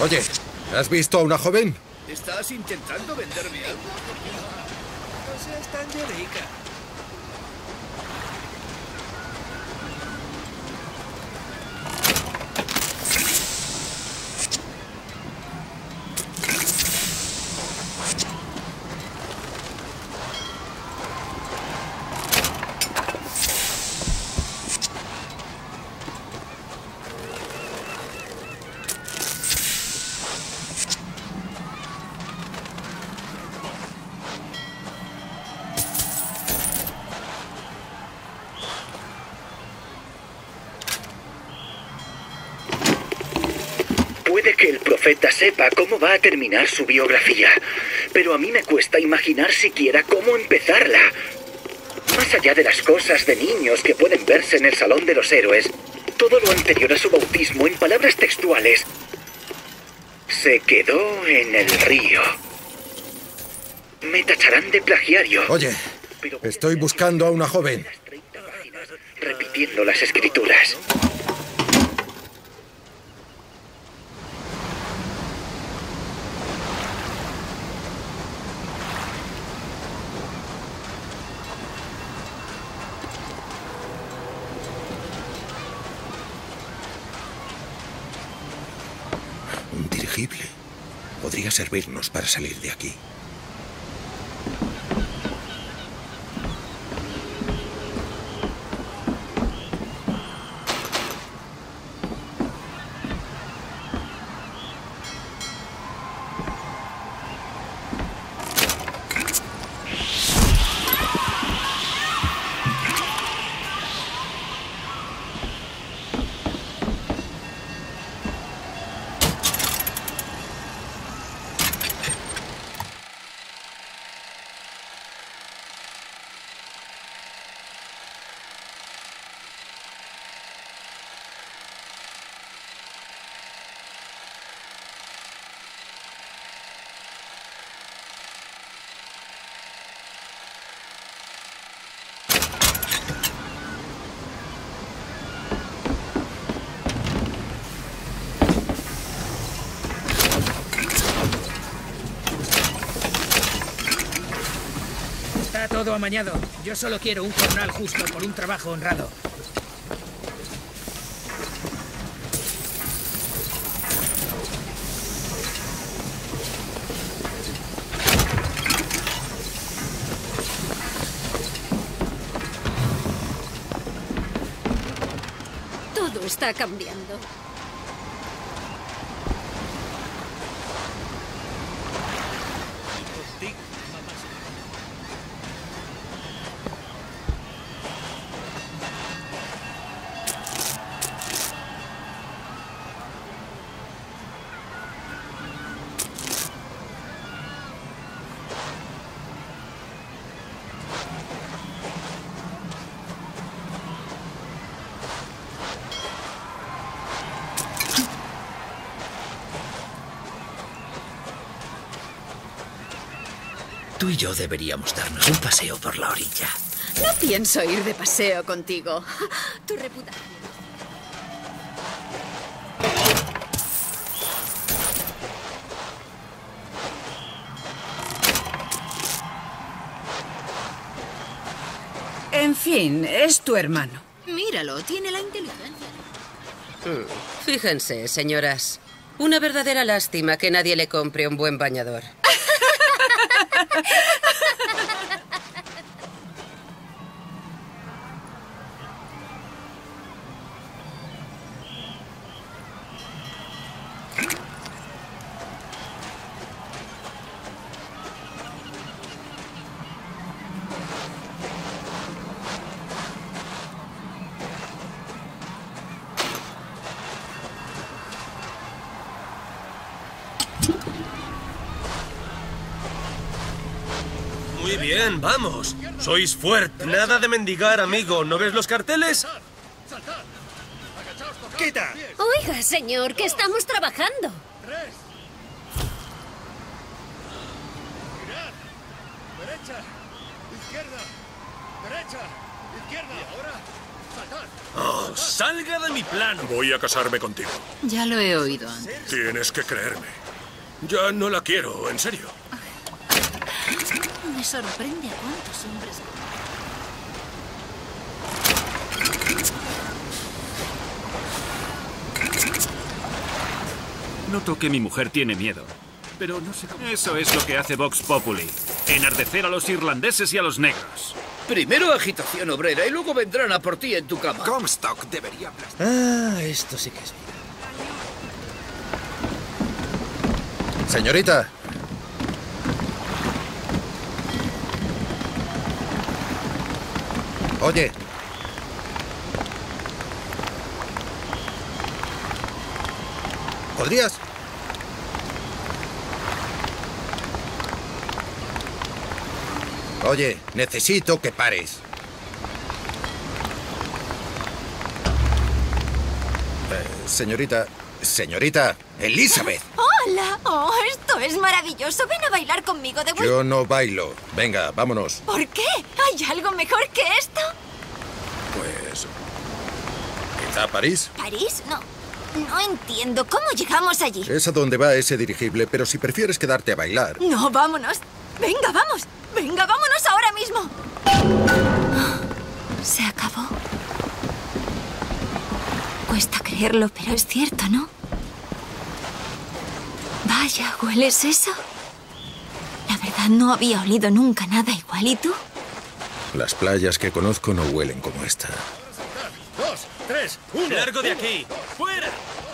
Oye, ¿has visto a una joven? ¿Estás intentando venderme algo? No seas tan llorica. Puede que el profeta sepa cómo va a terminar su biografía, pero a mí me cuesta imaginar siquiera cómo empezarla. Más allá de las cosas de niños que pueden verse en el Salón de los Héroes, todo lo anterior a su bautismo, en palabras textuales, se quedó en el río. Me tacharán de plagiario. Oye, estoy buscando a una joven. Repitiendo las escrituras. Un dirigible. Podría servirnos para salir de aquí. Está todo amañado. Yo solo quiero un jornal justo por un trabajo honrado. Todo está cambiando. Tú y yo deberíamos darnos un paseo por la orilla. No pienso ir de paseo contigo. Tu reputación. En fin, es tu hermano. Míralo, tiene la inteligencia. Fíjense, señoras. Una verdadera lástima que nadie le compre un buen bañador. Muy bien, vamos. Sois fuertes. Nada de mendigar, amigo. ¿No ves los carteles? ¡Quita! Oiga, señor, que estamos trabajando. Derecha, izquierda, derecha, izquierda. ¿Y ahora? Oh, salga de mi plano. Voy a casarme contigo. Ya lo he oído antes. Tienes que creerme. Ya no la quiero, en serio. Me sorprende a cuántos hombres... Noto que mi mujer tiene miedo, pero no sé cómo. Eso es lo que hace Vox Populi. Enardecer a los irlandeses y a los negros. Primero agitación obrera y luego vendrán a por ti en tu cama. Comstock debería aplastar. Ah, esto sí que es vida. Señorita. Oye. ¿Podrías? Oye, necesito que pares. Señorita, Elizabeth. ¡Hola! ¡Oh, esto es maravilloso! Ven a bailar conmigo, de vuelta. Yo no bailo. Venga, vámonos. ¿Por qué? ¿Hay algo mejor que esto? Pues... ¿quizá París? ¿París? No entiendo. ¿Cómo llegamos allí? Es a donde va ese dirigible, pero si prefieres quedarte a bailar... No, vámonos. Venga, vamos. Venga, vámonos ahora mismo. Se acabó. Cuesta creerlo, pero es cierto, ¿no? Vaya, ¿hueles eso? La verdad, no había olido nunca nada igual. ¿Y tú? Las playas que conozco no huelen como esta. 2, 3, 1. ¡Largo de aquí! ¡Fuera!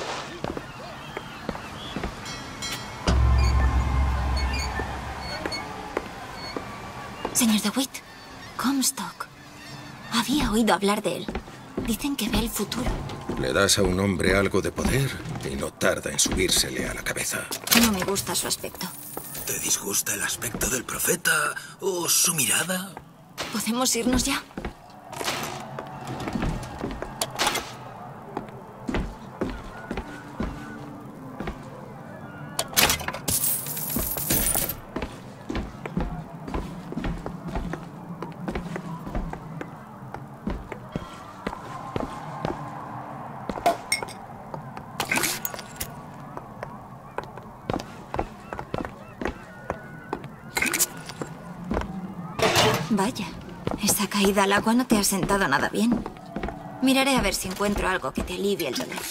Señor DeWitt, Comstock. Había oído hablar de él. Dicen que ve el futuro. Le das a un hombre algo de poder y no tarda en subírsele a la cabeza. No me gusta su aspecto. ¿Te disgusta el aspecto del profeta o su mirada? ¿Podemos irnos ya? Vaya, esa caída al agua no te ha sentado nada bien. Miraré a ver si encuentro algo que te alivie el dolor.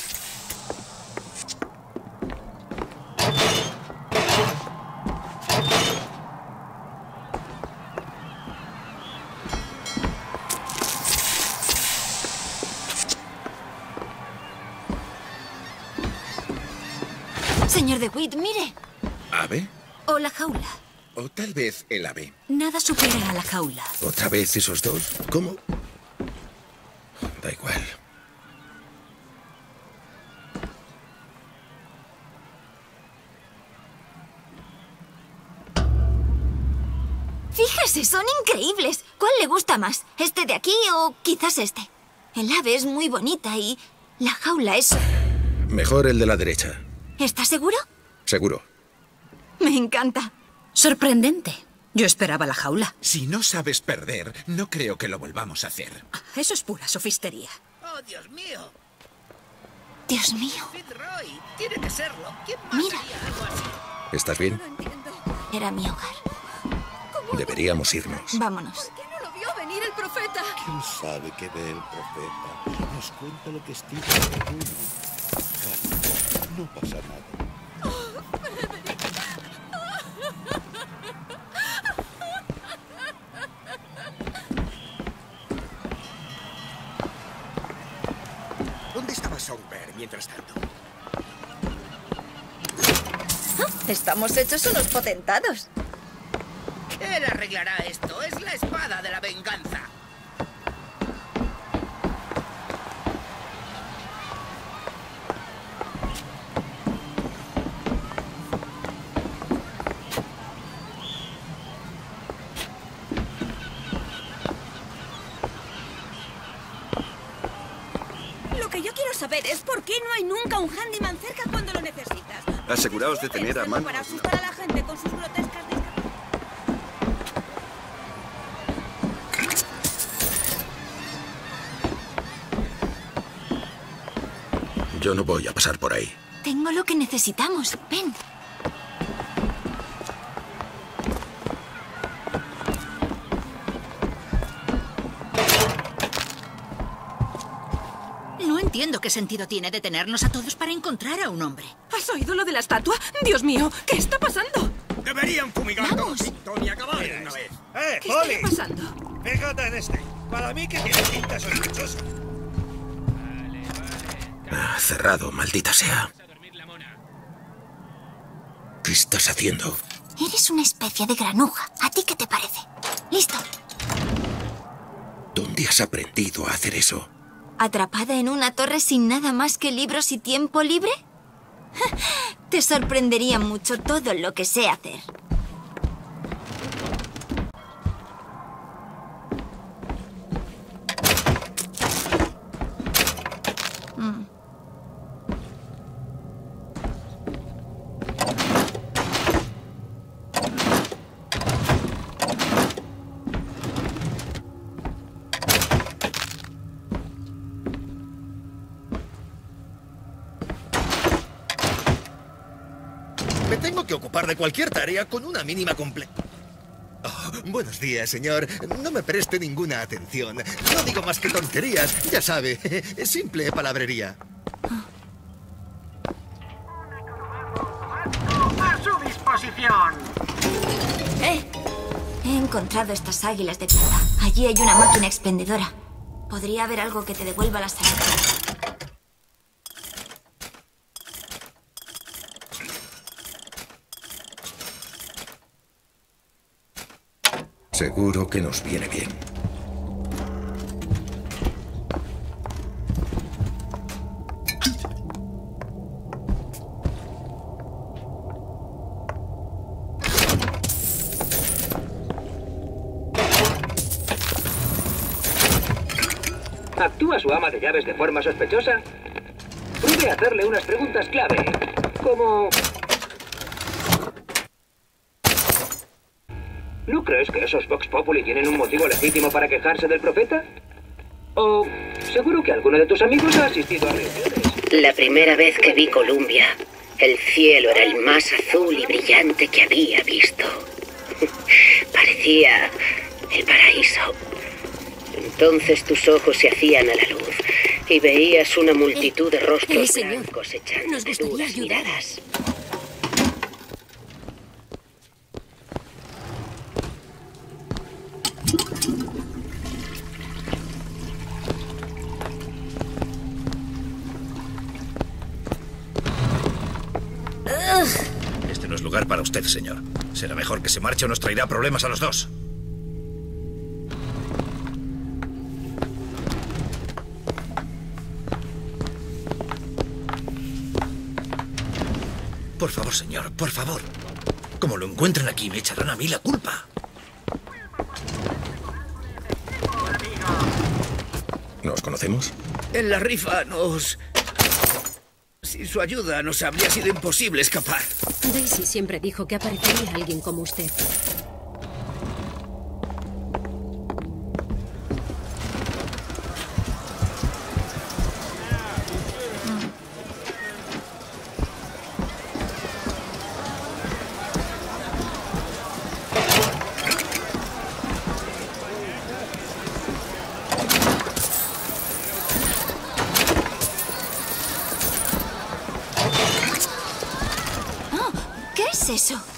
Señor DeWitt, mire. ¿Ave? O la jaula. O tal vez el ave. Nada supera a la jaula. ¿Otra vez esos dos? ¿Cómo? Da igual. Fíjese, son increíbles. ¿Cuál le gusta más? ¿Este de aquí o quizás este? El ave es muy bonita y la jaula es... Mejor el de la derecha. ¿Estás seguro? Seguro. Me encanta. Sorprendente. Yo esperaba la jaula. Si no sabes perder, no creo que lo volvamos a hacer. Eso es pura sofistería. ¡Oh, Dios mío! Dios mío. Fitzroy, tiene que serlo. ¿Quién más Mira. haría algo así? ¿Estás bien? Era mi hogar. Deberíamos irnos. Vámonos. ¿Por qué no lo vio venir el profeta? ¿Quién sabe qué ve el profeta? Nos cuenta lo que estima de uno. No pasa nada. ¿Dónde estaba Songbird mientras tanto? Estamos hechos unos potentados. Él arreglará esto. Es la espada de la venganza. Lo que yo quiero saber es por qué no hay nunca un handyman cerca cuando lo necesitas. Aseguraos de tener a mano. Para asustar a la gente con sus grotescas Yo no voy a pasar por ahí. Tengo lo que necesitamos. Ven. No entiendo qué sentido tiene detenernos a todos para encontrar a un hombre. ¿Has oído lo de la estatua? Dios mío, ¿qué está pasando? Deberían fumigar todo Pinton y acabar de una vez. ¿Qué Polly! está pasando? Fíjate en este. Para mí que tiene pinta sospechosa. Cerrado, maldita sea. ¿Qué estás haciendo? Eres una especie de granuja. ¿A ti qué te parece? Listo. ¿Dónde has aprendido a hacer eso? ¿Atrapada en una torre sin nada más que libros y tiempo libre? Te sorprendería mucho todo lo que sé hacer. Me tengo que ocupar de cualquier tarea con una mínima completa. Buenos días, señor. No me preste ninguna atención. No digo más que tonterías, ya sabe. Es simple palabrería. A su disposición. He encontrado estas águilas de plata. Allí hay una máquina expendedora. Podría haber algo que te devuelva la salud. Seguro que nos viene bien. ¿Actúa su ama de llaves de forma sospechosa? Pruebe hacerle unas preguntas clave, como... ¿No crees que esos Vox Populi tienen un motivo legítimo para quejarse del profeta? ¿O seguro que alguno de tus amigos ha asistido a reuniones? La primera vez que vi Columbia, el cielo era el más azul y brillante que había visto. Parecía el paraíso. Entonces tus ojos se hacían a la luz y veías una multitud de rostros blancos echándote duras miradas. Este no es lugar para usted, señor. Será mejor que se marche o nos traerá problemas a los dos. Por favor, señor, por favor. Como lo encuentren aquí, me echarán a mí la culpa. ¿Nos conocemos? En la rifa nos... Sin su ayuda nos habría sido imposible escapar. Daisy siempre dijo que aparecería alguien como usted. ¿Qué es eso?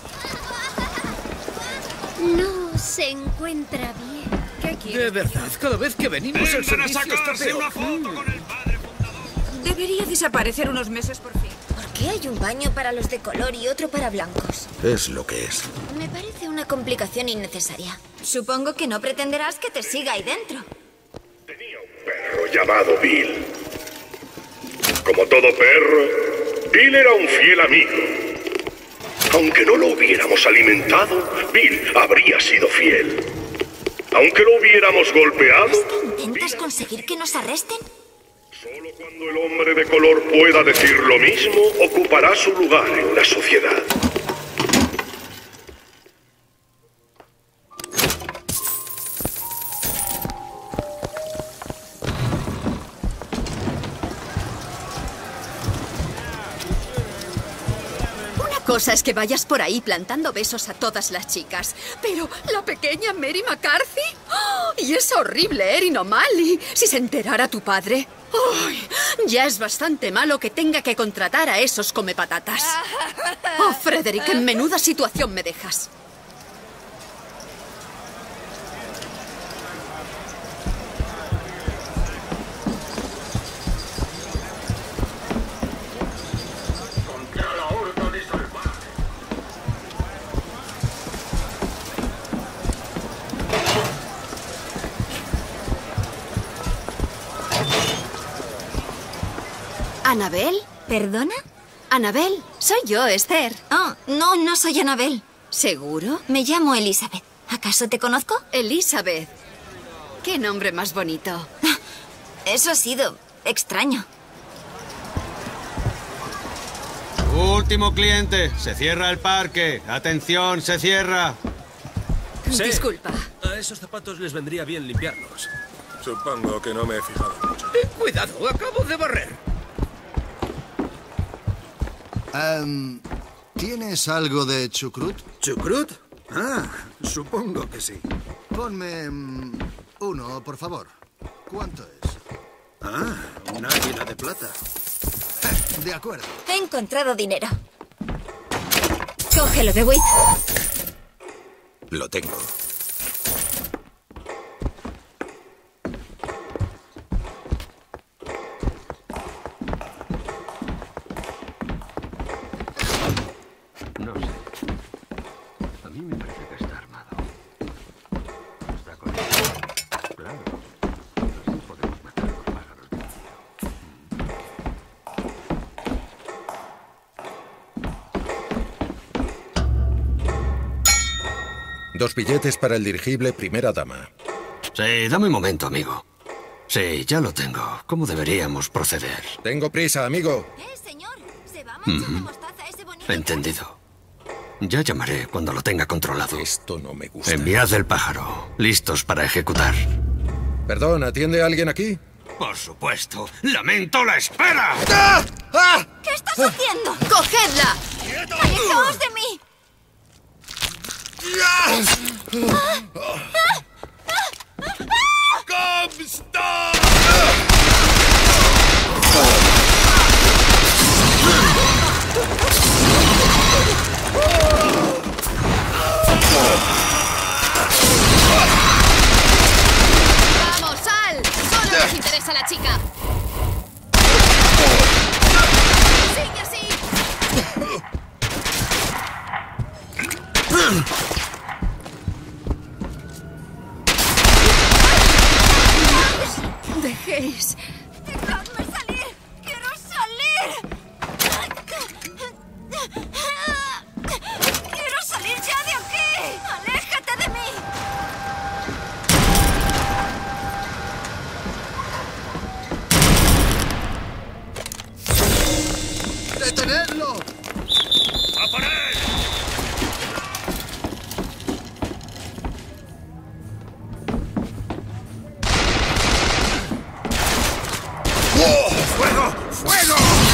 No se encuentra bien. ¿Qué quiere? De verdad, cada vez que venimos el Vengan a servicio está sacarse peor. una foto con el padre fundador. Debería desaparecer unos meses por fin. ¿Por qué hay un baño para los de color y otro para blancos? Es lo que es. Me parece una complicación innecesaria. Supongo que no pretenderás que te siga ahí dentro. Perro llamado Bill. Como todo perro, Bill era un fiel amigo. Aunque no lo hubiéramos alimentado, Bill habría sido fiel. Aunque lo hubiéramos golpeado... ¿Intentas conseguir que nos arresten? Solo cuando el hombre de color pueda decir lo mismo, ocupará su lugar en la sociedad. cosa es que vayas por ahí plantando besos a todas las chicas. Pero la pequeña Mary McCarthy... ¡Oh! Y esa horrible Erin O'Malley. Si se enterara tu padre... ¡Ay! Ya es bastante malo que tenga que contratar a esos comepatatas. Oh, Frederick, en menuda situación me dejas. ¿Anabel? ¿Perdona? Anabel, soy yo, Esther. Oh, no, no soy Anabel. ¿Seguro? Me llamo Elizabeth. ¿Acaso te conozco? Elizabeth. Qué nombre más bonito. Eso ha sido extraño. Último cliente. Se cierra el parque. Atención, se cierra. Sí. Disculpa. A esos zapatos les vendría bien limpiarlos. Supongo que no me he fijado mucho. Cuidado, acabo de barrer. ¿Tienes algo de chucrut? ¿Chucrut? Ah, supongo que sí. Ponme uno, por favor. ¿Cuánto es? Ah, una águila de plata. De acuerdo. He encontrado dinero. Cógelo, DeWitt. Lo tengo. No sé. A mí me parece que está armado. Está con él. Claro. Así podemos matar a los pájaros del cielo. 2 billetes para el dirigible Primera Dama. Sí, dame un momento, amigo. Sí, ya lo tengo. ¿Cómo deberíamos proceder? Tengo prisa, amigo. Señor, ¿se va a manchar de mostaza ese bonito? Entendido. Ya llamaré cuando lo tenga controlado. Esto no me gusta. Enviad el pájaro. Listos para ejecutar. Perdón, ¿atiende alguien aquí? Por supuesto. ¡Lamento la espera! ¡Ah! ¡Ah! ¿Qué estás haciendo? ¡Cogedla! ¡Alejaos de mí! ¡Comstock! ¡Vamos, Sal! ¡Solo nos interesa la chica! ¡Sigue así! ¡Dejéis! ¡Dejadme salir! ¡Quiero salir! ¡Quiero salir ya de aquí! ¡Aléjate de mí! ¡Detenedlo! ¡A por él! ¡Fuego! ¡Fuego!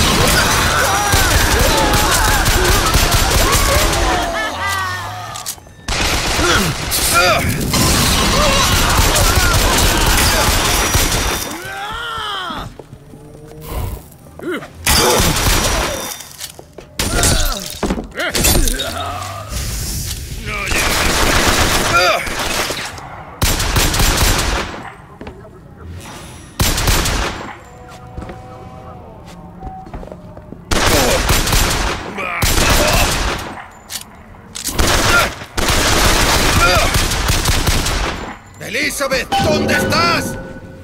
¡Elizabeth! ¿Dónde estás?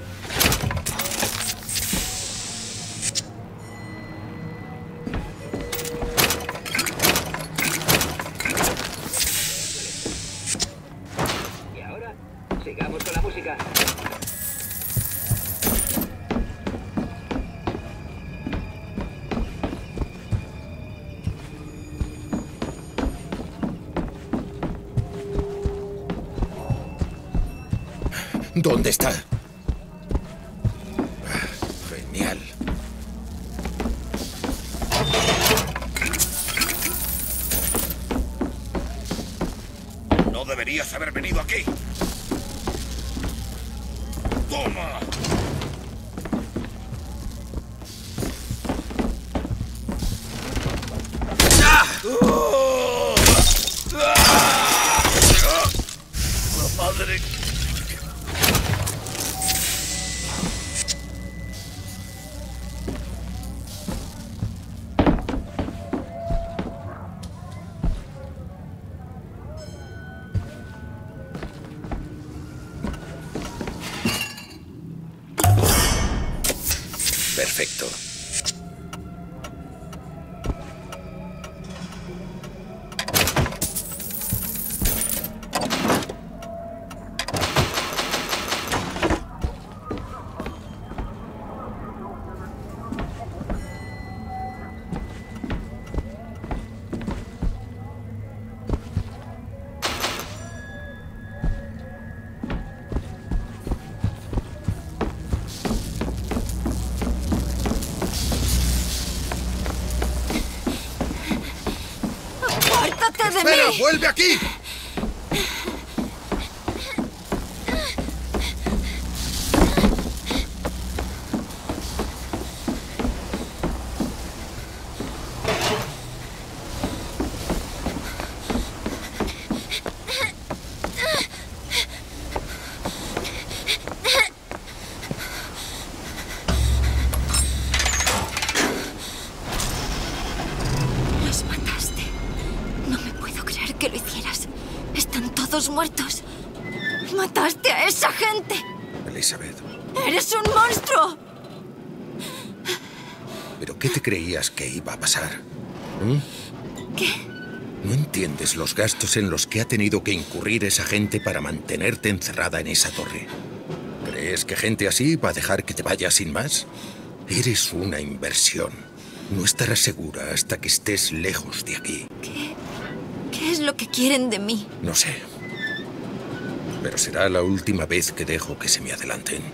Y ahora, sigamos con la música. ¿Dónde está? Genial. deberías haber venido aquí. ¡Toma! ¡La madre! Perfecto. ¡Espera! ¡Vuelve aquí! Los mataste. No me puedo creer que lo hicieras. Están todos muertos. ¡Mataste a esa gente! Elizabeth, ¡Eres un monstruo! ¿pero qué te creías que iba a pasar? ¿Qué? ¿No entiendes los gastos en los que ha tenido que incurrir esa gente para mantenerte encerrada en esa torre? ¿Crees que gente así va a dejar que te vayas sin más? Eres una inversión. No estarás segura hasta que estés lejos de aquí. ¿Qué es lo que quieren de mí? No sé. Pero será la última vez que dejo que se me adelanten.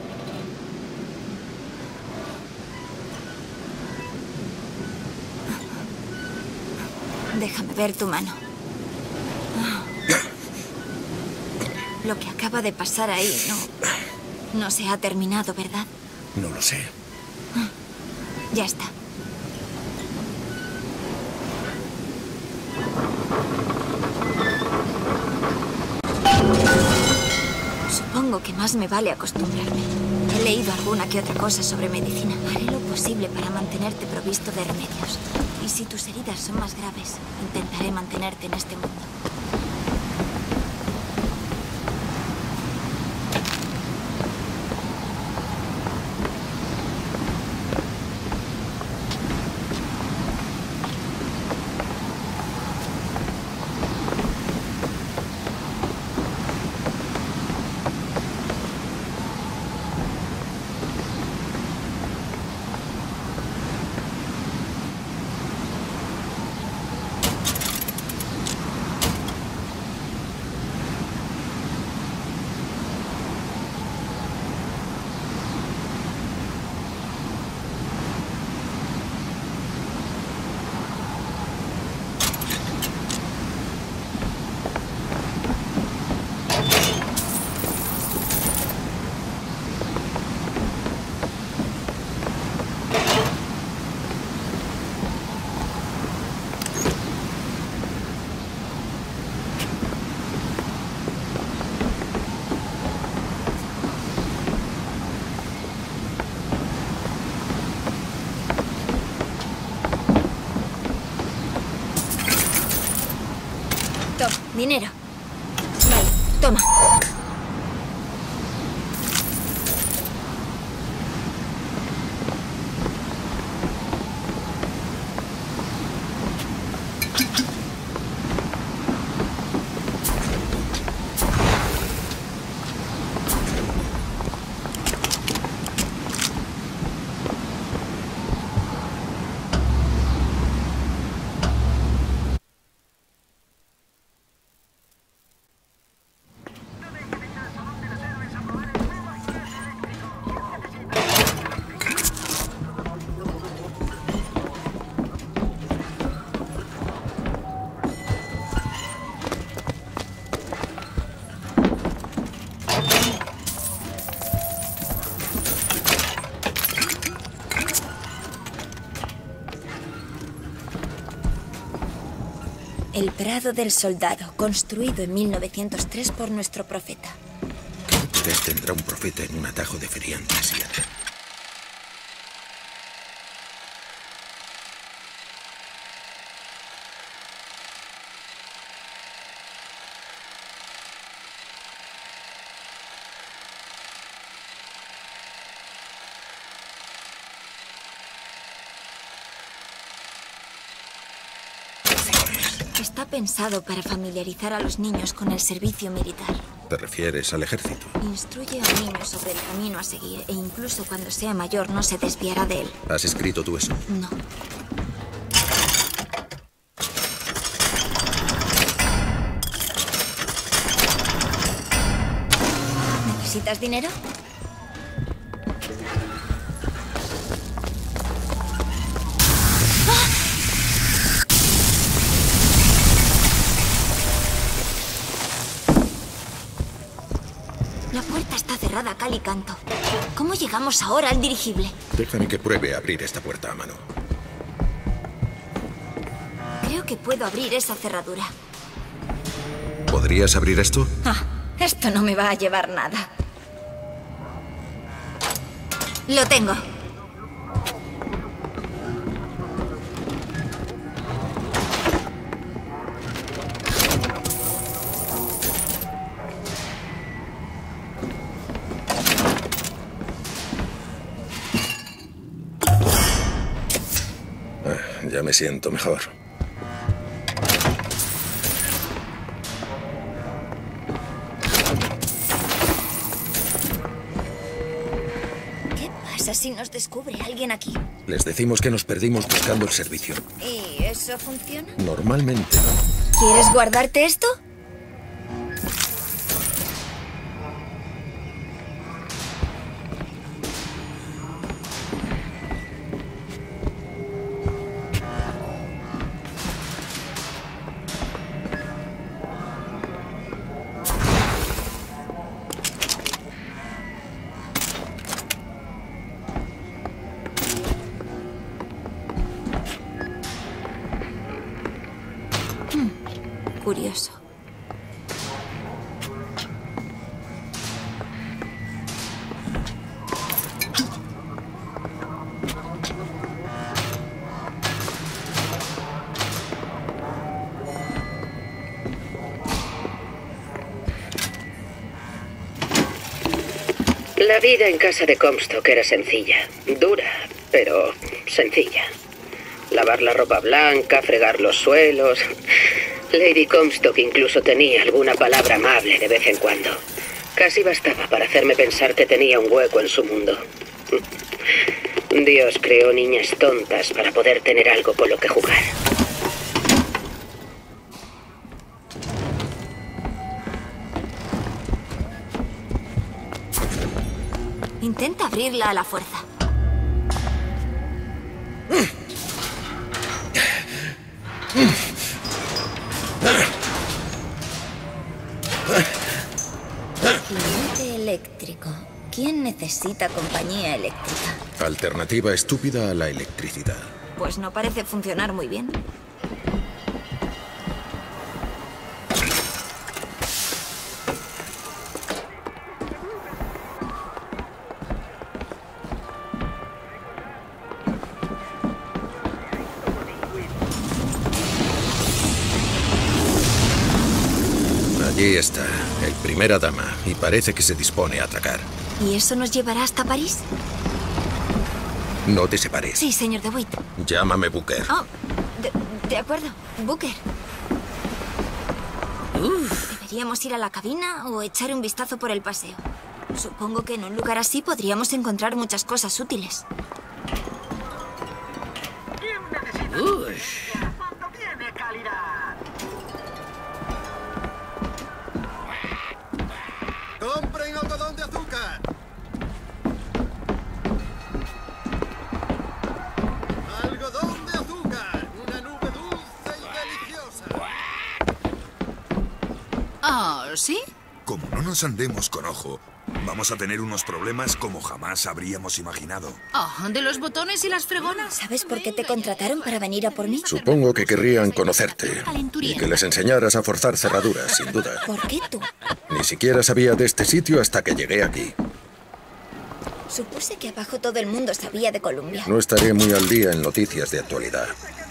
Déjame ver tu mano. Lo que acaba de pasar ahí no se ha terminado, ¿verdad? No lo sé. Ya está. Supongo que más me vale acostumbrarme. He leído alguna que otra cosa sobre medicina. Haré lo posible para mantenerte provisto de remedios. Y si tus heridas son más graves, intentaré mantenerte en este mundo. Dinero. Vale, toma. El Prado del Soldado, construido en 1903 por nuestro profeta. ¿Qué poder tendrá un profeta en un atajo de feriantes? Está pensado para familiarizar a los niños con el servicio militar. ¿Te refieres al ejército? Instruye a un niño sobre el camino a seguir e incluso cuando sea mayor no se desviará de él. ¿Has escrito tú eso? No. ¿Necesitas dinero? La puerta está cerrada a cal y canto. ¿Cómo llegamos ahora al dirigible? Déjame que pruebe a abrir esta puerta a mano. Creo que puedo abrir esa cerradura. ¿Podrías abrir esto? Ah, esto no me va a llevar nada. Lo tengo. Ya me siento mejor. ¿Qué pasa si nos descubre alguien aquí? Les decimos que nos perdimos buscando el servicio. ¿Y eso funciona? Normalmente no. ¿Quieres guardarte esto? Curioso. La vida en casa de Comstock era sencilla. Dura, pero sencilla. Lavar la ropa blanca, fregar los suelos. Lady Comstock incluso tenía alguna palabra amable de vez en cuando. Casi bastaba para hacerme pensar que tenía un hueco en su mundo. Dios creó niñas tontas para poder tener algo con lo que jugar. Intenta abrirla a la fuerza. Cliente eléctrico. ¿Quién necesita compañía eléctrica? Alternativa estúpida a la electricidad. Pues no parece funcionar muy bien. Allí está, el primera dama, y parece que se dispone a atacar. ¿Y eso nos llevará hasta París? No te separes. Sí, señor DeWitt. Llámame Booker. Oh, de acuerdo. Booker. ¿Deberíamos ir a la cabina o echar un vistazo por el paseo? Supongo que en un lugar así podríamos encontrar muchas cosas útiles. ¡Compren algodón de azúcar! ¡Algodón de azúcar! ¡Una nube dulce y deliciosa! Ah, ¿sí? Como no nos andemos con ojo, vamos a tener unos problemas como jamás habríamos imaginado. Oh, ¿de los botones y las fregonas? ¿Sabes por qué te contrataron para venir a por mí? Supongo que querrían conocerte y que les enseñaras a forzar cerraduras, sin duda. ¿Por qué tú? Ni siquiera sabía de este sitio hasta que llegué aquí. Supuse que abajo todo el mundo sabía de Columbia. No estaré muy al día en noticias de actualidad.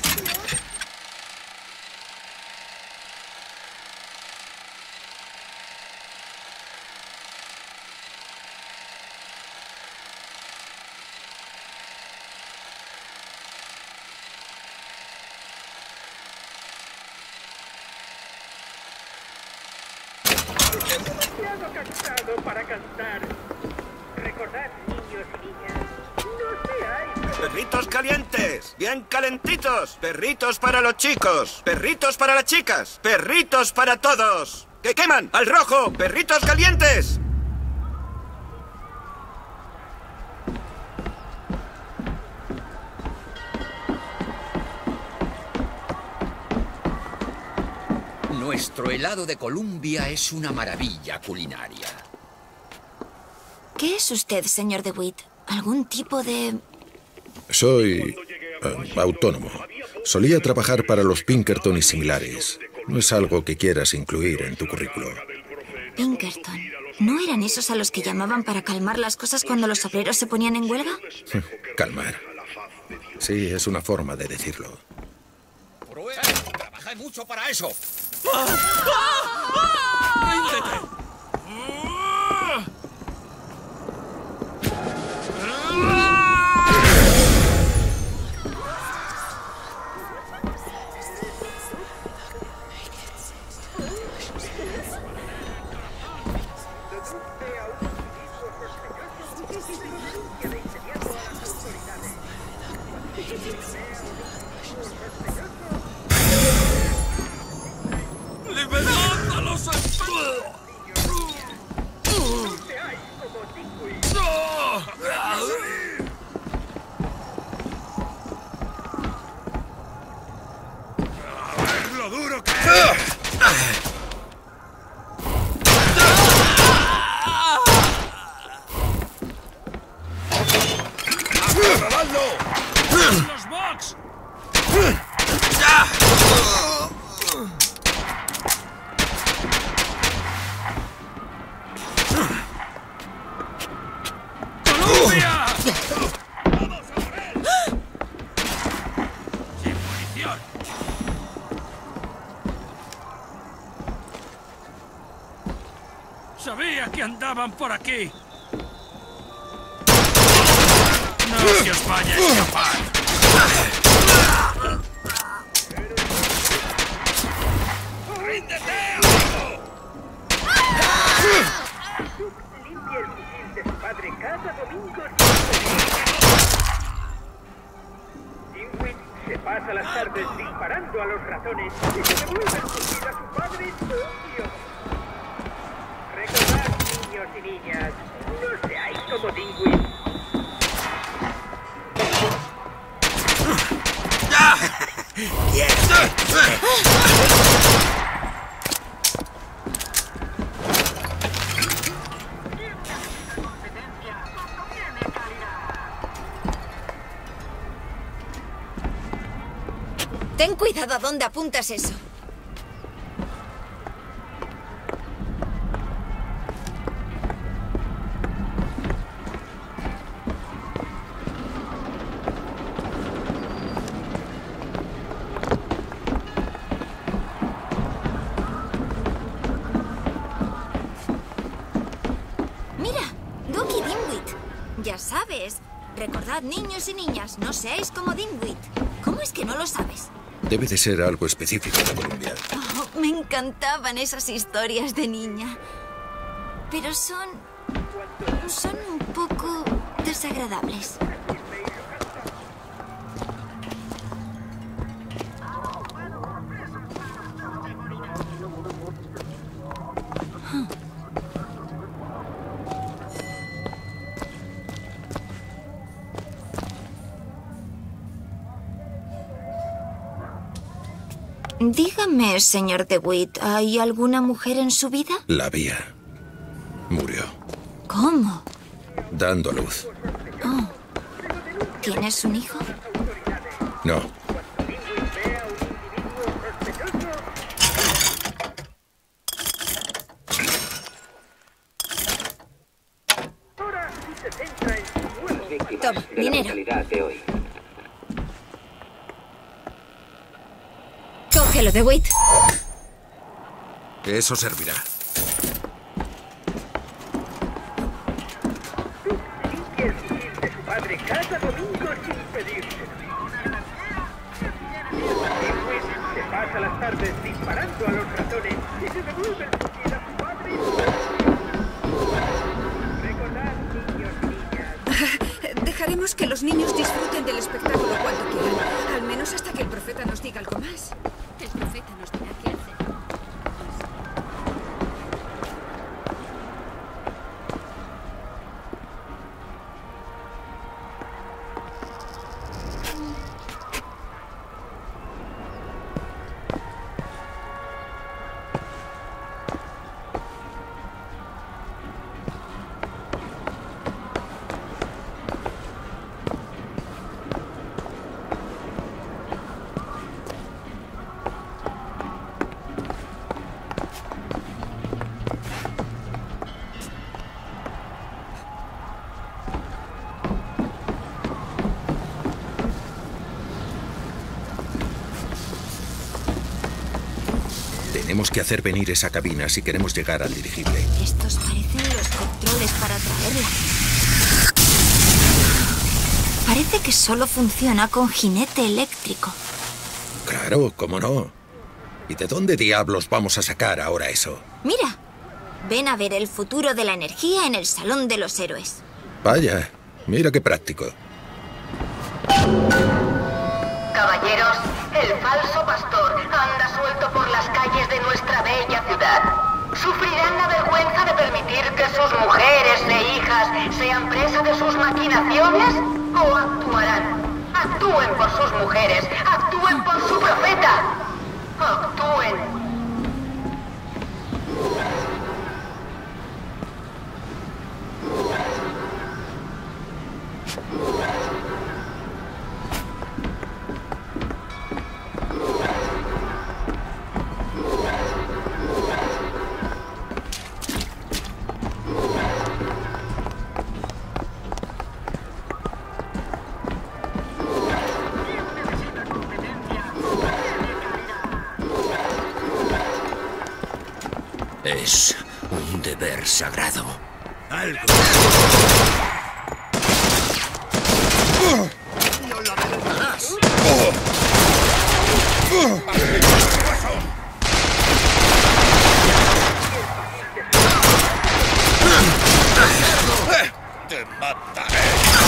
Demasiado cansado para cantar. Recordad, niños y niñas, no seáis... ¡Perritos calientes! ¡Bien calentitos! ¡Perritos para los chicos! ¡Perritos para las chicas! ¡Perritos para todos! ¡Que queman! ¡Al rojo! ¡Perritos calientes! Nuestro helado de Columbia es una maravilla culinaria. ¿Qué es usted, señor DeWitt? ¿Algún tipo de...? Soy autónomo. Solía trabajar para los Pinkerton y similares. No es algo que quieras incluir en tu currículo. Pinkerton. ¿No eran esos a los que llamaban para calmar las cosas cuando los obreros se ponían en huelga? Calmar. Sí, es una forma de decirlo. Trabajé mucho para eso. ¡Ríndete! ¡Liberad a los enfermos! ¡A ver lo duro que es! ¡Los Bucks! ¡Columbia! ¡Vamos a ver! ¡Sin munición! Sabía que andaban por aquí. No se os vaya a escapar. ¡Ríndete, amigo! Limpia el fusil de su padre cada domingo. Dimwit se pasa las tardes disparando a los ratones y se devuelve el fusil a su padre sucio. Recordad, niños y niñas, no seáis como Dimwit. Ten cuidado a dónde apuntas eso. Mira, Ducky Dimwit. Ya sabes. Recordad, niños y niñas, no seáis como Dimwit. ¿Cómo es que no lo sabes? Debe de ser algo específico de Columbia. Oh, me encantaban esas historias de niña. Pero son un poco desagradables. Dígame, señor DeWitt, ¿hay alguna mujer en su vida? La había. Murió. ¿Cómo? Dando a luz. Oh. ¿Tienes un hijo? No. Toma, dinero. De hoy. Cógelo, DeWitt. Eso servirá. De su padre cada domingo sin pedírselo. Edwin se pasa las tardes disparando a los ratones y se devuelve el fusil a su padre. Recordad, niños y niñas. Dejaremos que los niños disfruten del espectáculo cuando quieran. Al menos hasta que el profeta nos diga algo más. El profeta nos dirá qué hacer. Tenemos que hacer venir esa cabina si queremos llegar al dirigible. Estos parecen los controles para traerla. Parece que solo funciona con jinete eléctrico. Claro, cómo no. ¿Y de dónde diablos vamos a sacar ahora eso? Mira, ven a ver el futuro de la energía en el Salón de los Héroes. Vaya, mira qué práctico. Caballeros, el falso pastor anda suelto por las calles de nuestra bella ciudad. ¿Sufrirán la vergüenza de permitir que sus mujeres e hijas sean presa de sus maquinaciones? ¿O actuarán? Actúen por sus mujeres, actúen por su profeta. Actúen. Es un deber sagrado. Algo. ¡No lo avergonzarás! ¡Te mataré!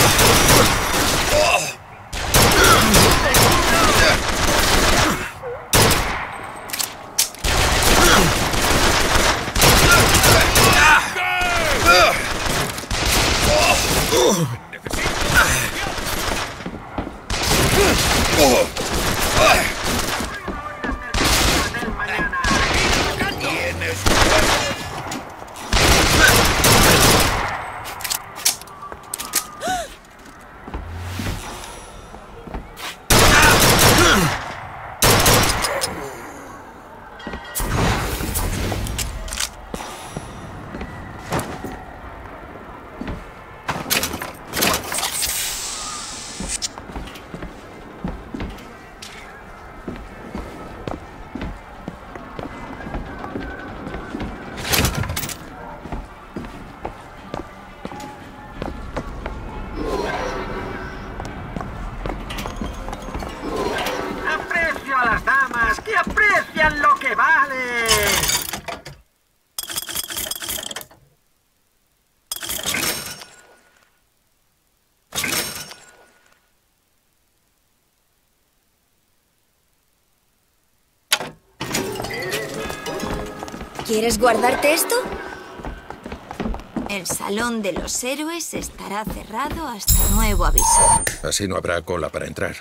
¡Aprecio a las damas que aprecian lo que vale! ¿Quieres guardarte esto? El Salón de los Héroes estará cerrado hasta nuevo aviso. Así no habrá cola para entrar.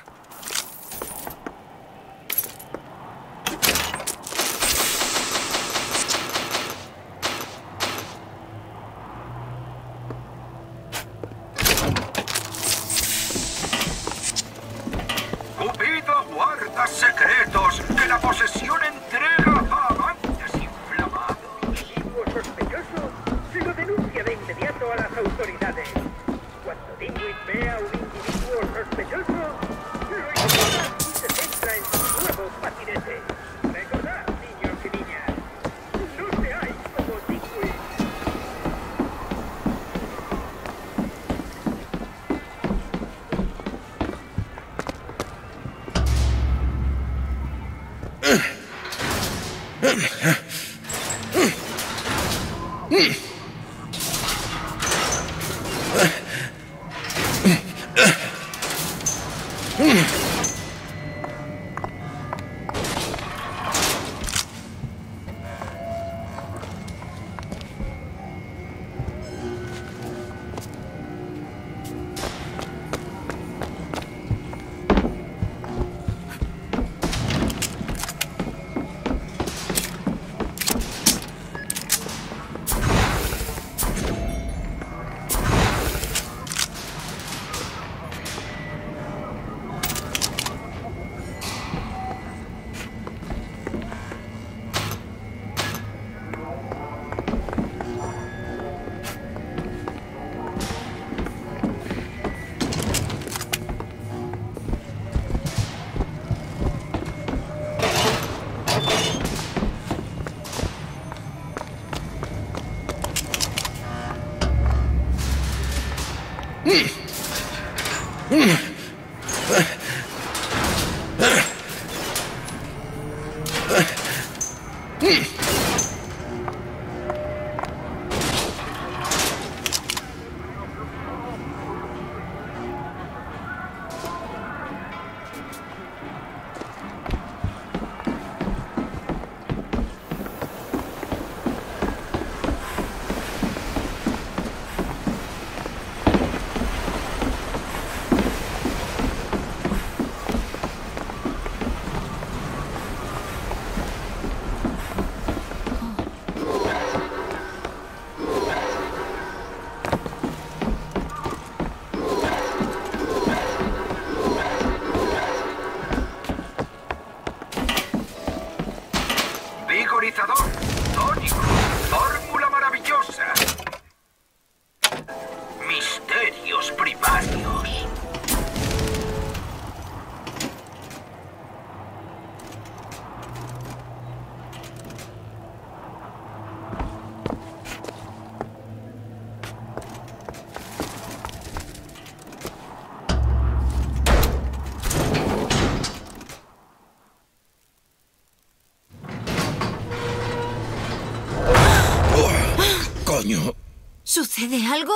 Coño. ¿Sucede algo?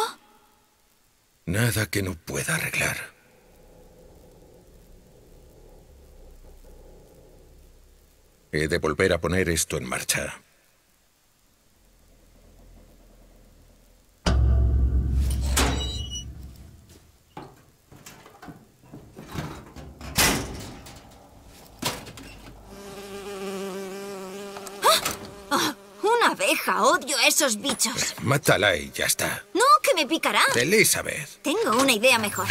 Nada que no pueda arreglar. He de volver a poner esto en marcha. Una abeja. Odio a esos bichos. Mátala y ya está. No, que me picará. Elizabeth. Tengo una idea mejor.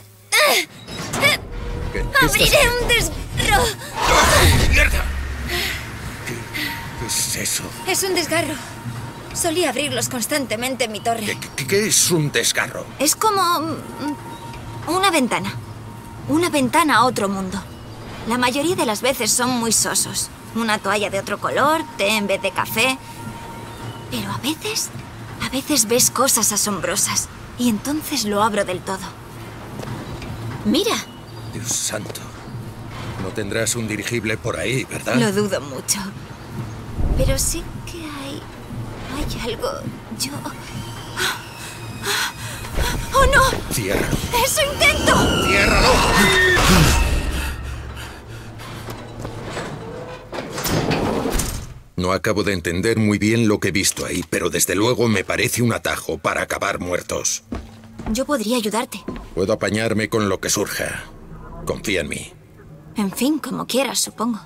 ¿Qué ¡Abriré un desgarro! ¡Mierda! ¿Qué es eso? Es un desgarro. Solía abrirlos constantemente en mi torre. ¿Qué es un desgarro? Es como una ventana. Una ventana a otro mundo. La mayoría de las veces son muy sosos. Una toalla de otro color, té en vez de café. Pero a veces ves cosas asombrosas. Y entonces lo abro del todo. Mira. Dios santo. No tendrás un dirigible por ahí, ¿verdad? Lo dudo mucho. Pero sí que hay algo. Yo... ¡Oh, no! Ciérralo. ¡Eso intento! ¡Ciérralo! No acabo de entender muy bien lo que he visto ahí, pero desde luego me parece un atajo para acabar muertos. Yo podría ayudarte. Puedo apañarme con lo que surja. Confía en mí. En fin, como quieras, supongo.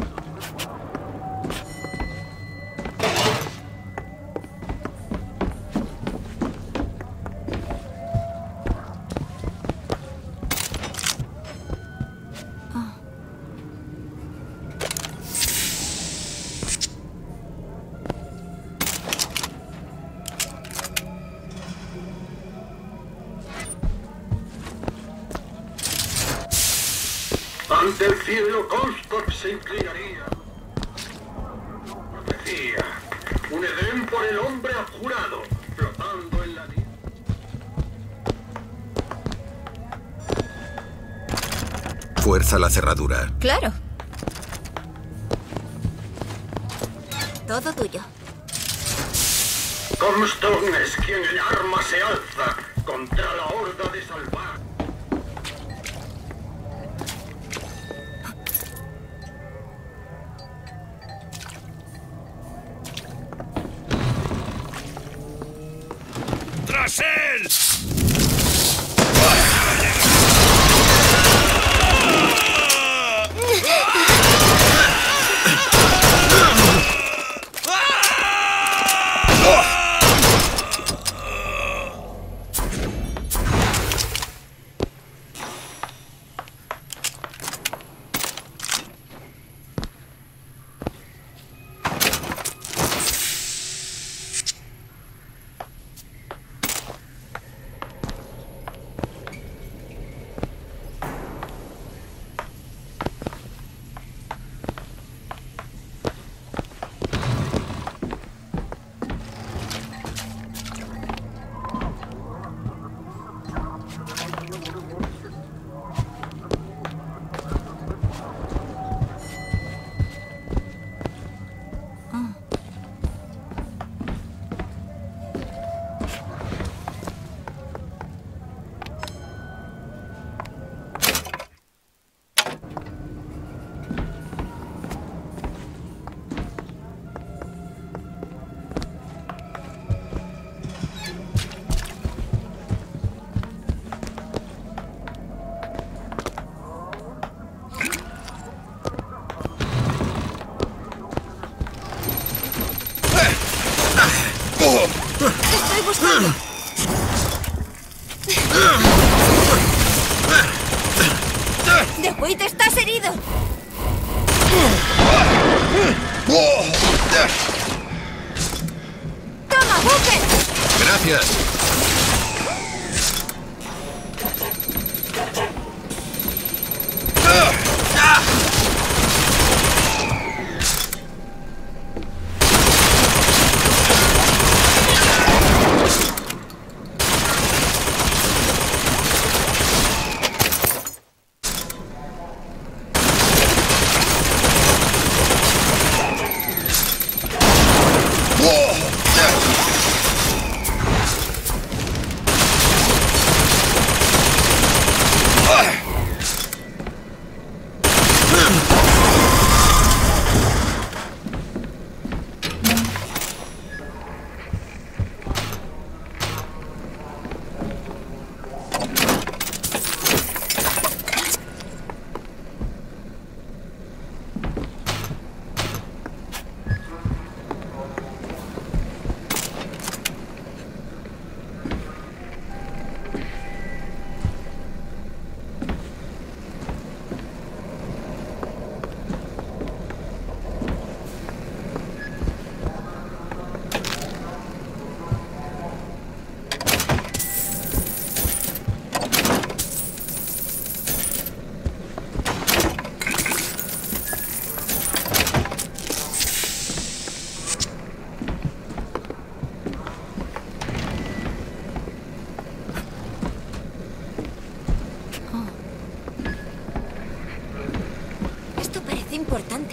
Ante el cielo, Comstock se inclinaría. Profecía. Un Edén por el hombre abjurado, flotando en la nieve. Fuerza la cerradura. Claro. Todo tuyo. Comstock es quien en armas se alza contra la horda de salvajes. ¡Tras él! Estoy buscando. ¡De Wit, estás herido! ¡Toma, Booker! Gracias. Esto parece importante.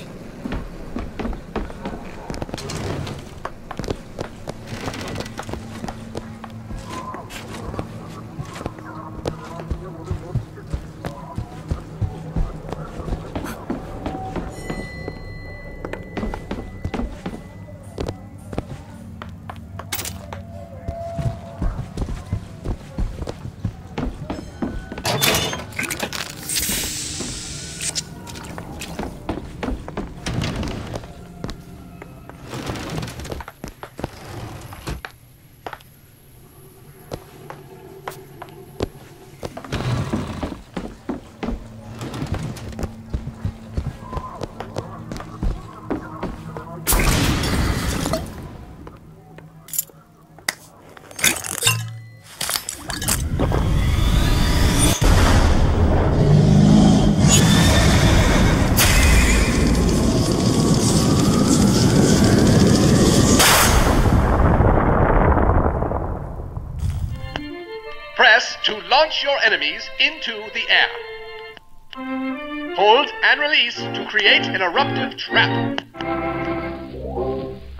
Press to launch your enemies into the air. Hold and release to create an eruptive trap.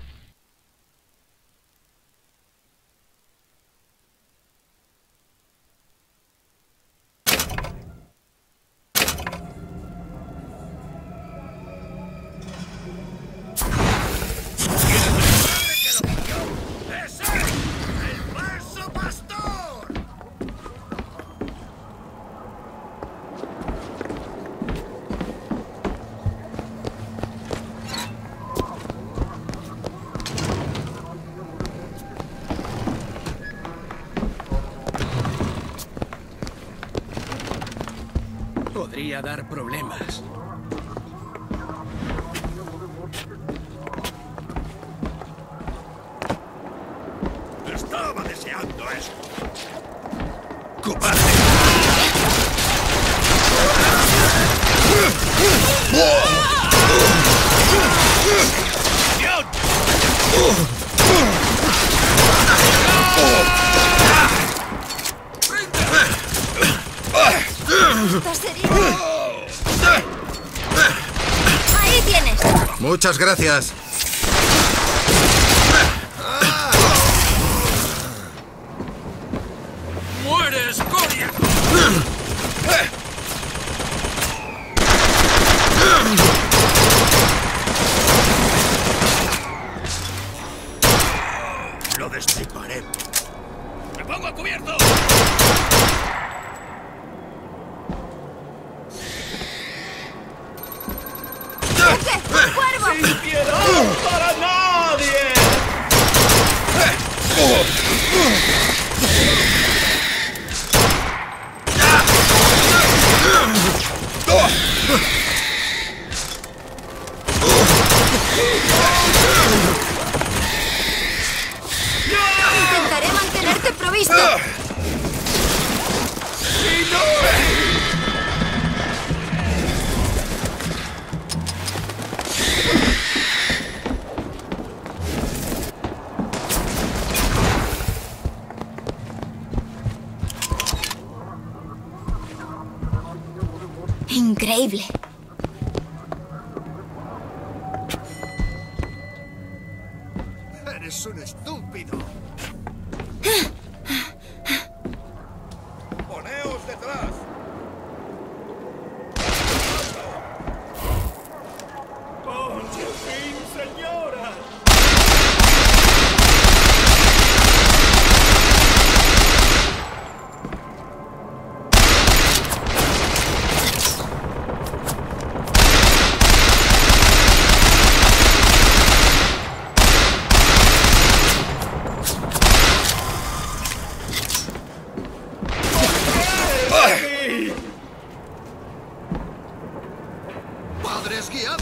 podría dar problemas. Estaba deseando esto. ¡Cobarde! Ahí tienes. Muchas gracias. ¡Muere, escoria! Lo destriparé. ¡Me pongo a cubierto! ¡Cuervo! ¡Sin piedad para nadie! Intentaré mantenerte provisto. Increíble. Eres un estúpido. ¡Poneos detrás! ¡Por fin, señora! ¡Padres guiados!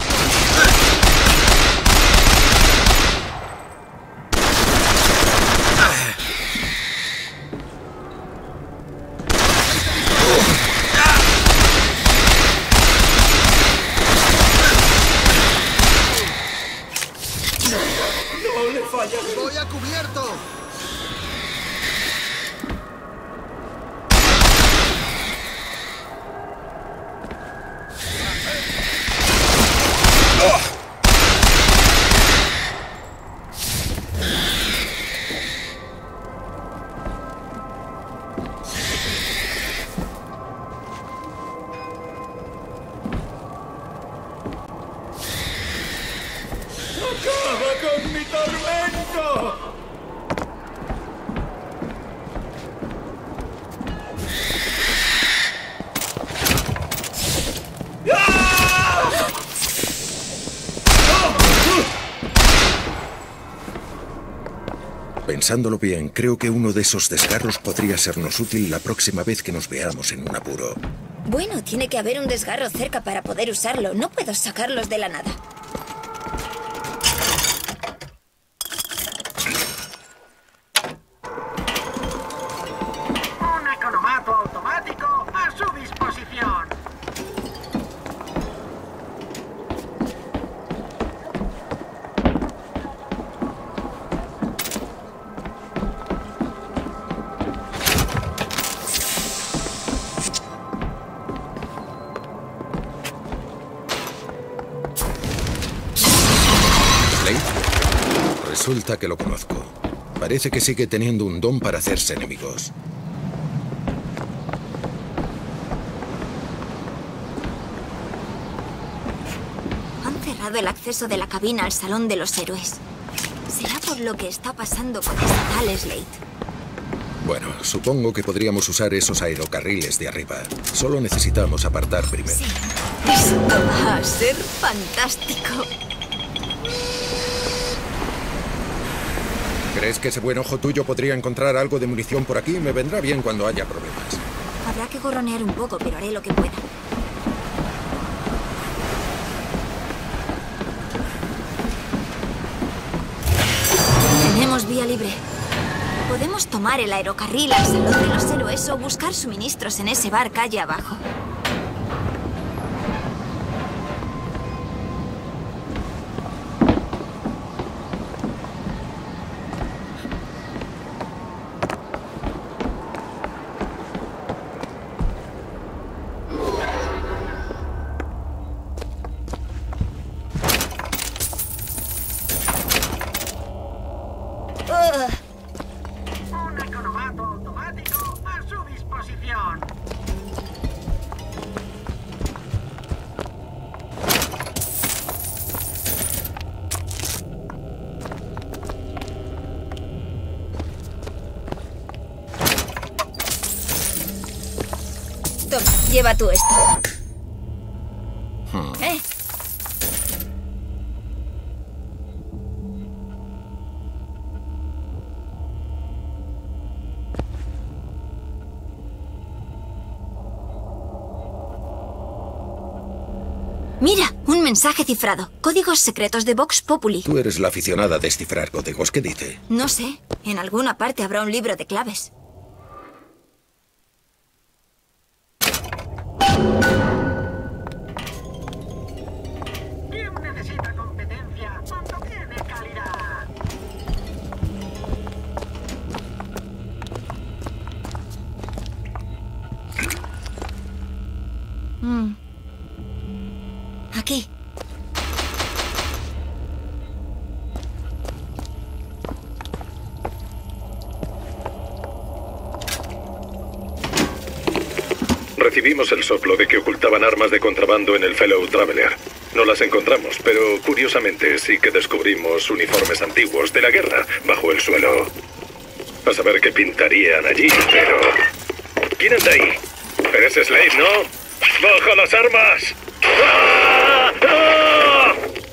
¡No le fallas! ¡Voy a cubierto! ¡Acaba con mi tormento! Pensándolo bien, creo que uno de esos desgarros podría sernos útil la próxima vez que nos veamos en un apuro. Bueno, tiene que haber un desgarro cerca para poder usarlo. No puedo sacarlos de la nada. Un economato automático a su disposición. Resulta que lo conozco. Parece que sigue teniendo un don para hacerse enemigos. Han cerrado el acceso de la cabina al Salón de los Héroes. Será por lo que está pasando con ese tal Slade. Bueno, supongo que podríamos usar esos aerocarriles de arriba. Solo necesitamos apartar primero. Sí. Esto va a ser fantástico. ¿Crees que ese buen ojo tuyo podría encontrar algo de munición por aquí? Me vendrá bien cuando haya problemas. Habrá que gorronear un poco, pero haré lo que pueda. vía libre. Podemos tomar el aerocarril al Salón de los Héroes o buscar suministros en ese bar calle abajo. Un economato automático a su disposición. Toma, lleva tú esto. Mira, un mensaje cifrado. Códigos secretos de Vox Populi. Tú eres la aficionada a descifrar códigos. ¿Qué dice? No sé. En alguna parte habrá un libro de claves. ¿Quién necesita competencia cuando tiene calidad? Aquí. Recibimos el soplo de que ocultaban armas de contrabando en el Fellow Traveler. No las encontramos, pero curiosamente sí que descubrimos uniformes antiguos de la guerra bajo el suelo. A saber qué pintarían allí, pero... ¿Quién anda ahí? Eres Slade, ¿no? ¡Baja las armas! ¡Ah! ¡Ah!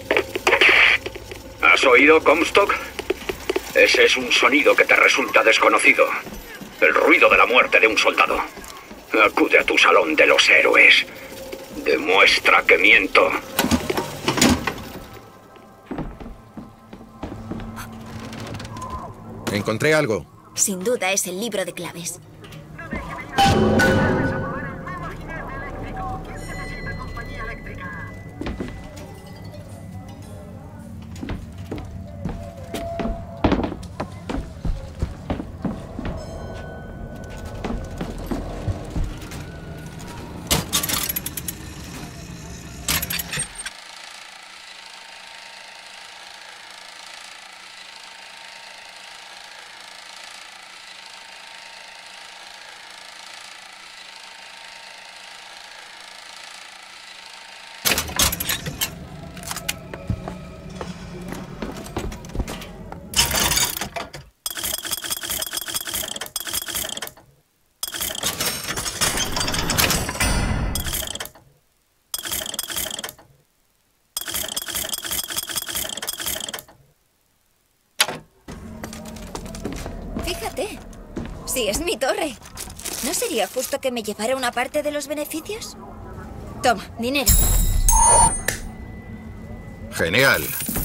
¿Has oído, Comstock? Ese es un sonido que te resulta desconocido. El ruido de la muerte de un soldado. Acude a tu Salón de los Héroes. Demuestra que miento. Encontré algo. Sin duda es el libro de claves. Fíjate, sí, es mi torre. ¿No sería justo que me llevara una parte de los beneficios? Toma, dinero. Genial.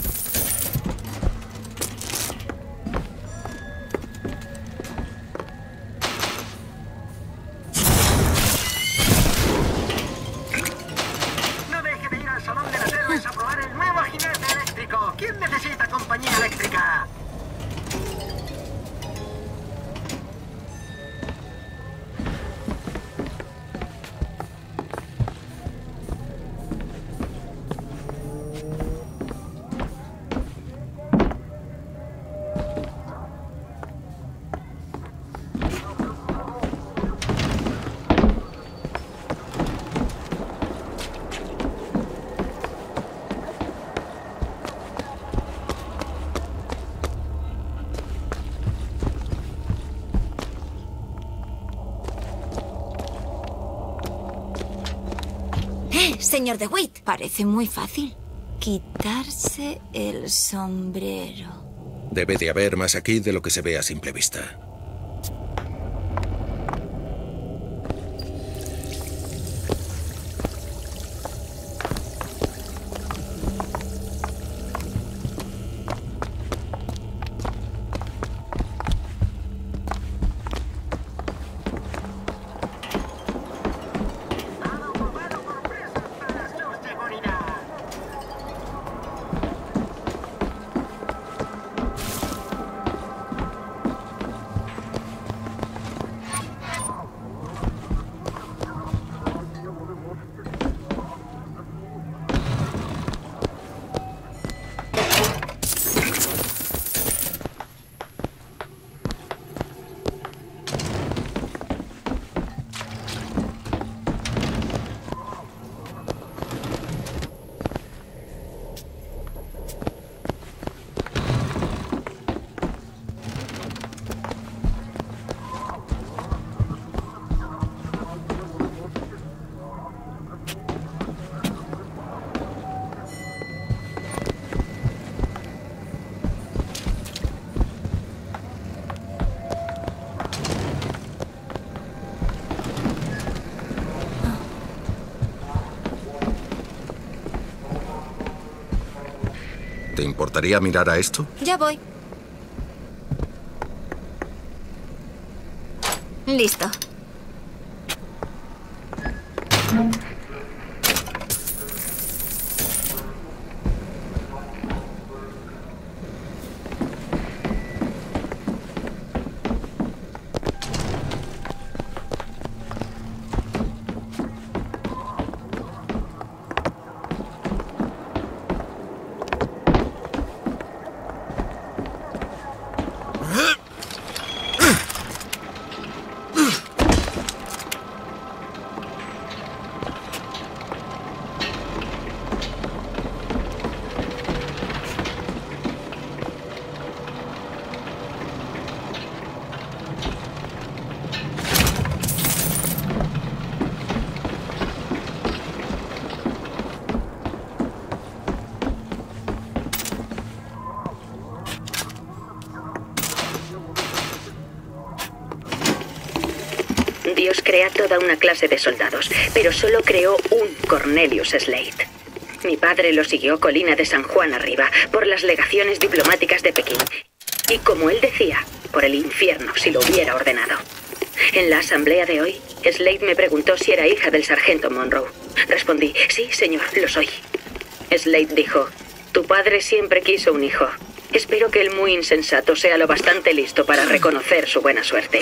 No deje de ir al Salón de los Héroes a probar el nuevo jinete eléctrico. ¿Quién necesita compañía eléctrica? Señor DeWitt, parece muy fácil. Quitarse el sombrero. Debe de haber más aquí de lo que se ve a simple vista. importaría mirar a esto? Ya voy. Listo. Dios crea toda una clase de soldados, pero solo creó un Cornelius Slade. Mi padre lo siguió colina de San Juan arriba, por las legaciones diplomáticas de Pekín. Y como él decía, por el infierno si lo hubiera ordenado. En la asamblea de hoy, Slade me preguntó si era hija del sargento Monroe. Respondí, sí, señor, lo soy. Slade dijo, tu padre siempre quiso un hijo. Espero que el muy insensato sea lo bastante listo para reconocer su buena suerte.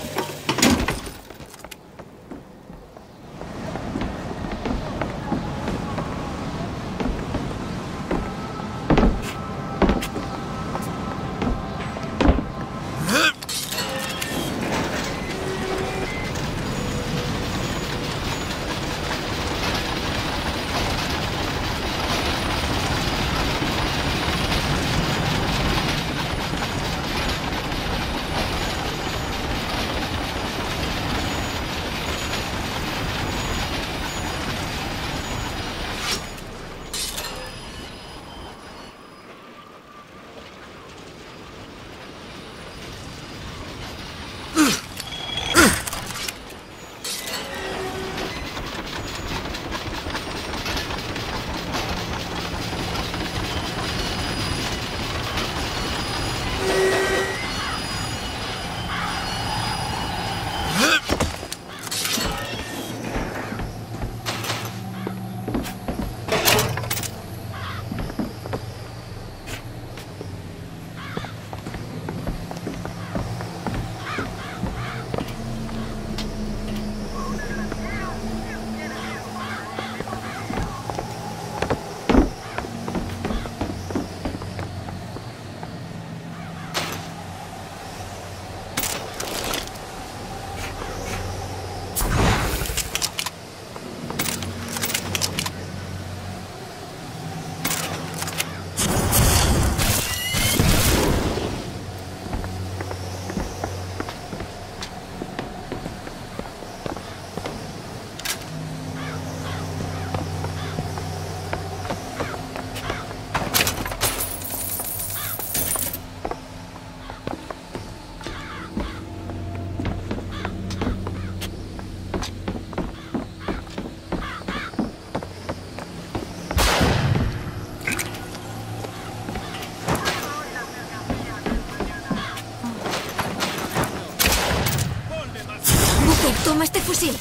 Toma este fusil.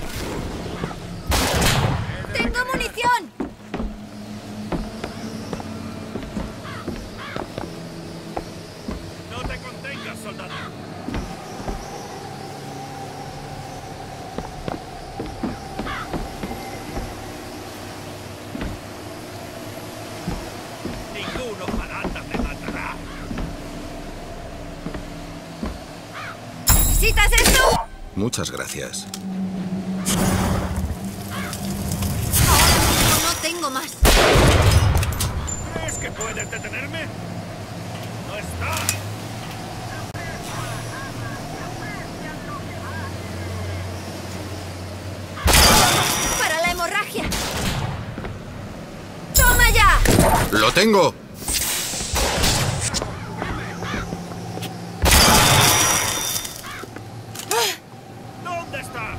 ¡Tengo munición! No te contengas, soldado. Ningún hojarata me matará. ¿Necesitas esto? Muchas gracias. No tengo más. ¿Crees que puedes detenerme? ¡No está! ¡Para la hemorragia! ¡Toma ya! ¡Lo tengo! ¿Dónde está?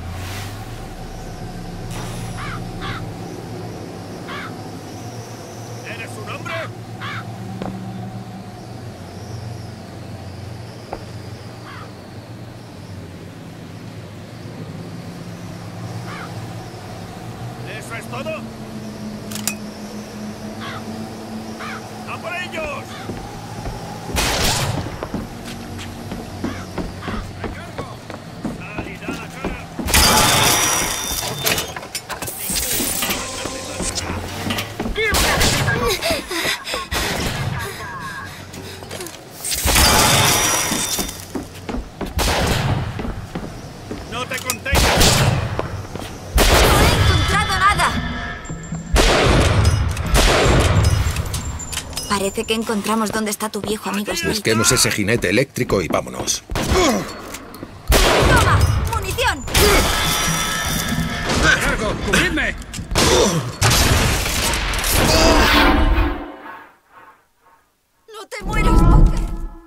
¿Eres un hombre? Parece que encontramos dónde está tu viejo amigo Snake. Pesquemos ese jinete eléctrico y vámonos. ¡Toma! ¡Munición! ¡Cargo! ¡Cubridme! ¡No te mueras, Poker!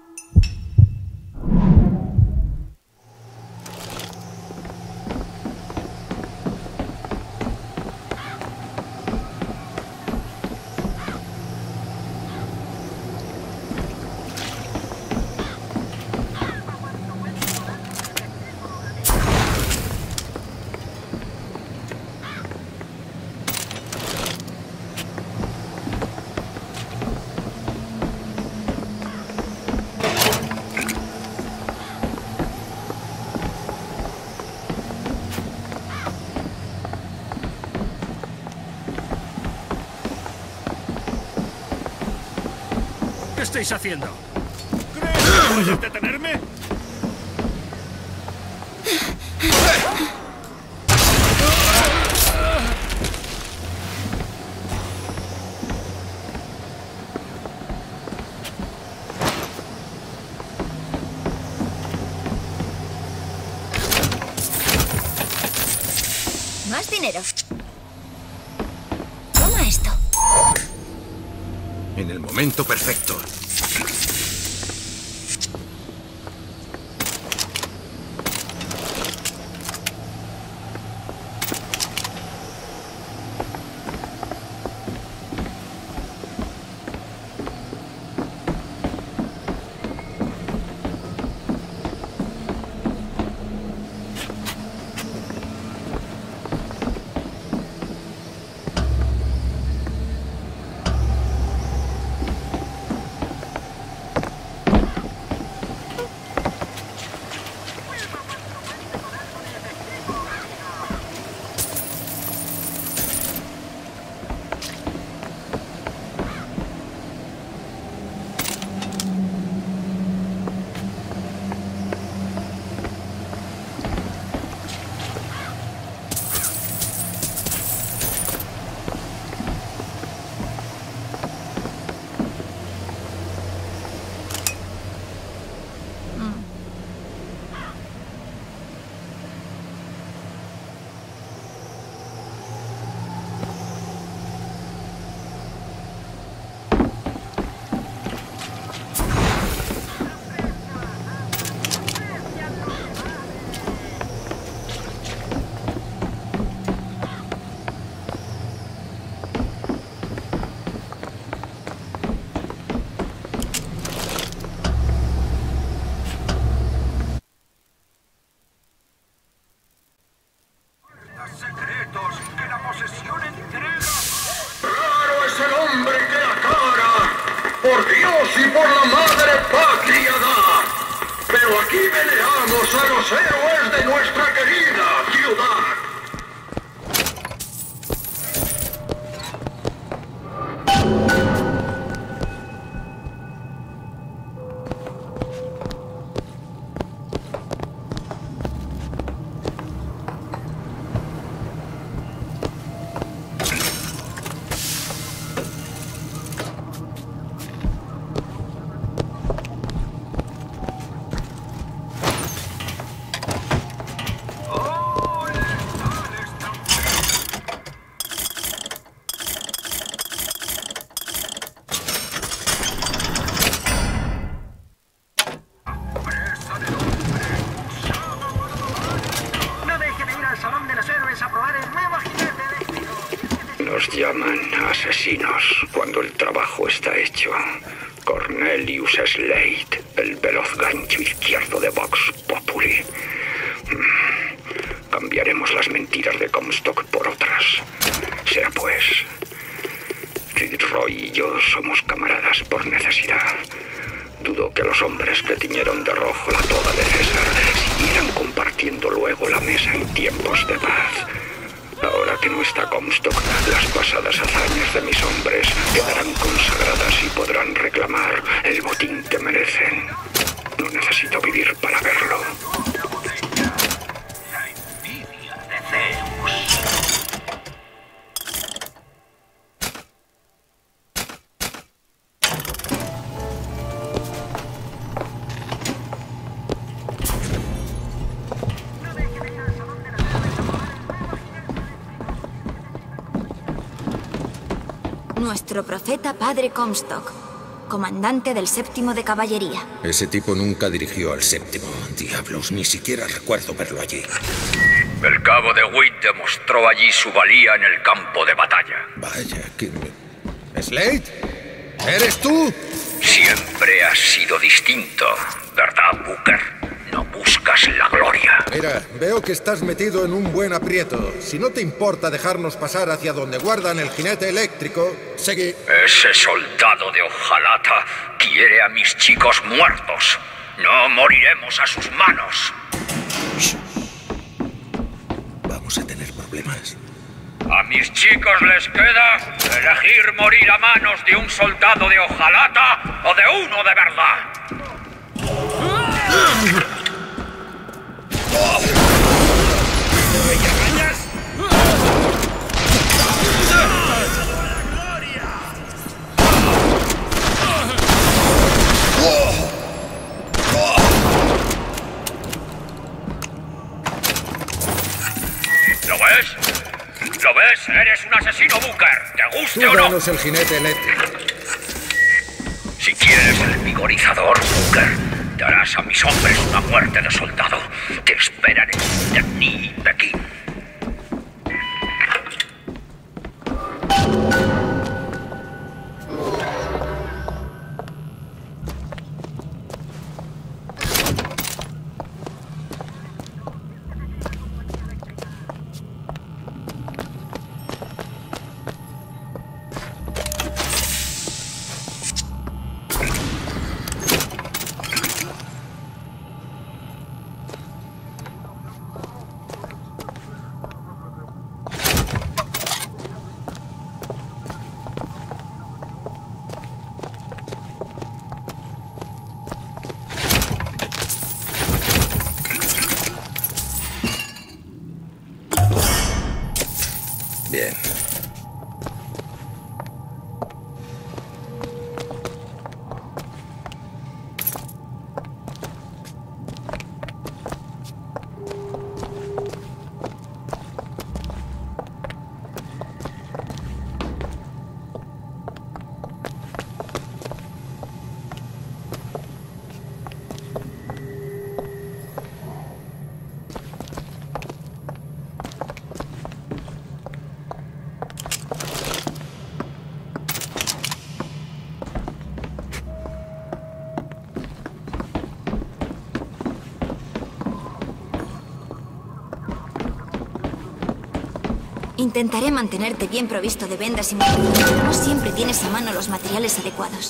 ¿Qué estáis haciendo? ¿Crees que puedes detenerme? Más dinero. Toma esto. En el momento perfecto. por Dios y por la madre patria da. Pero aquí veneramos a los héroes de nuestra querida ciudad. Nos llaman asesinos cuando el trabajo está hecho. Cornelius Slade, el veloz gancho izquierdo de Vox Populi. Cambiaremos las mentiras de Comstock por otras. Sea pues, Fitzroy y yo somos camaradas por necesidad. Dudo que los hombres que tiñeron de rojo la toga de César siguieran compartiendo luego la mesa en tiempos de paz. Ahora que no está Comstock, las pasadas hazañas de mis hombres quedarán consagradas y podrán reclamar el botín que merecen. No necesito vivir para verlo. La envidia de Zeus. Nuestro profeta padre Comstock, comandante del 7º de caballería. Ese tipo nunca dirigió al 7º. Diablos, ni siquiera recuerdo verlo allí. El cabo de Witt demostró allí su valía en el campo de batalla. Vaya, que... ¿Slade? ¿Eres tú? Siempre has sido distinto, ¿verdad, Booker? No buscas la gloria. Mira, veo que estás metido en un buen aprieto. Si no te importa dejarnos pasar hacia donde guardan el jinete eléctrico, seguí. Ese soldado de hojalata quiere a mis chicos muertos. No moriremos a sus manos. Vamos a tener problemas. A mis chicos les queda elegir morir a manos de un soldado de hojalata o de uno de verdad. ¿Lo ves? ¿Lo ves? Eres un asesino, Booker. ¿Te guste o no? Danos el jinete eléctrico. Si quieres el vigorizador, Booker, darás a mis hombres una muerte de soldado. Te esperan en Dagny y Pekín. Bien. Intentaré mantenerte bien provisto de vendas y munición, pero no siempre tienes a mano los materiales adecuados.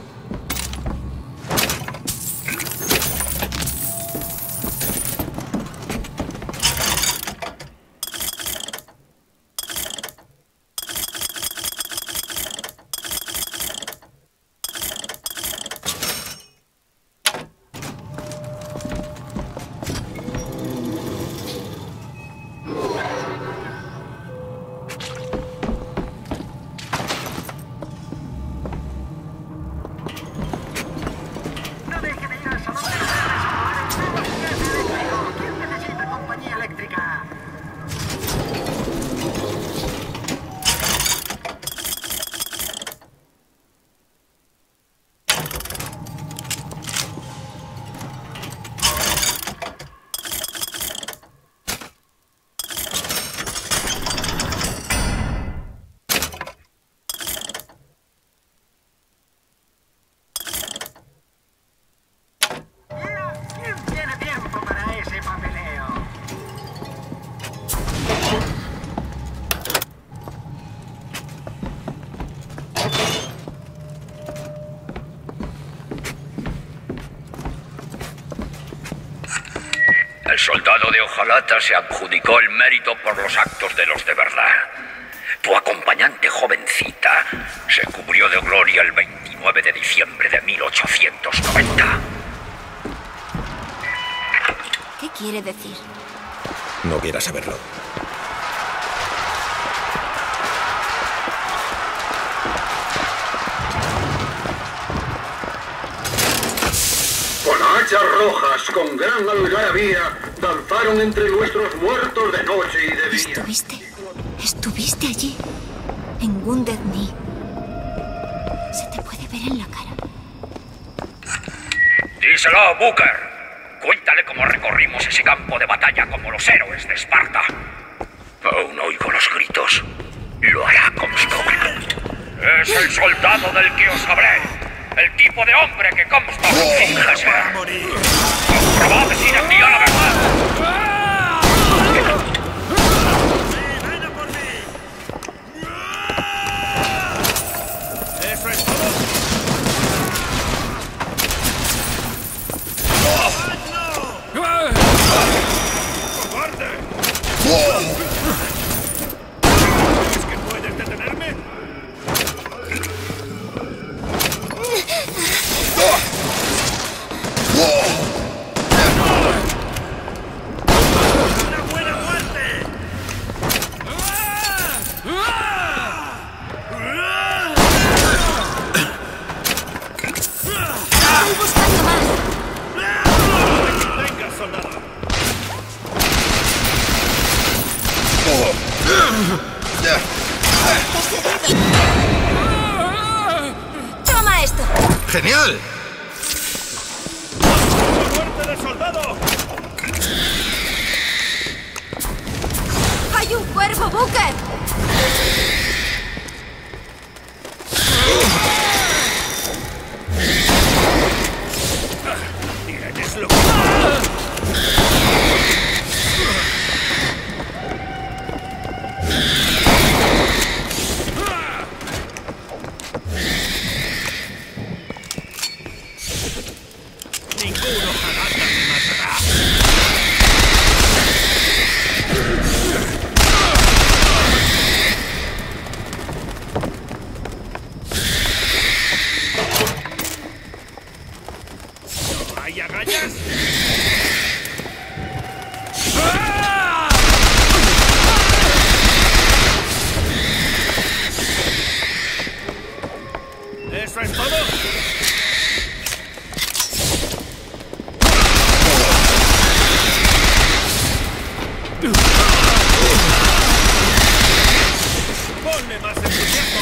El soldado de hojalata se adjudicó el mérito por los actos de los de verdad. Tu acompañante jovencita se cubrió de gloria el 29 de diciembre de 1890. ¿Qué quiere decir? No quieras saberlo. Con hachas rojas, con gran algarabía, danzaron entre nuestros muertos de noche y de día. ¿Estuviste allí? En Wounded Knee. veré en la cara. Díselo, Booker. Cuéntale cómo recorrimos ese campo de batalla como los héroes de Esparta. Aún oigo los gritos. Lo hará Comstock. Es el soldado del que os hablé. El tipo de hombre que Comstock finge ser. Comprobad si decía la verdad. ¡Eso es todo! ¡Cobarde! ¿Es que puedes detenerme? ¡Una buena muerte! Estoy buscando más. ¡Venga, soldado! ¡Toma esto! ¡Genial! ¡Muerte de soldado! ¡Hay un cuervo, Booker! ¡Tienes lo Ninguno jamás me matará. ¿No hay agallas? ¿Eso es todo? ¡Ponle más entusiasmo!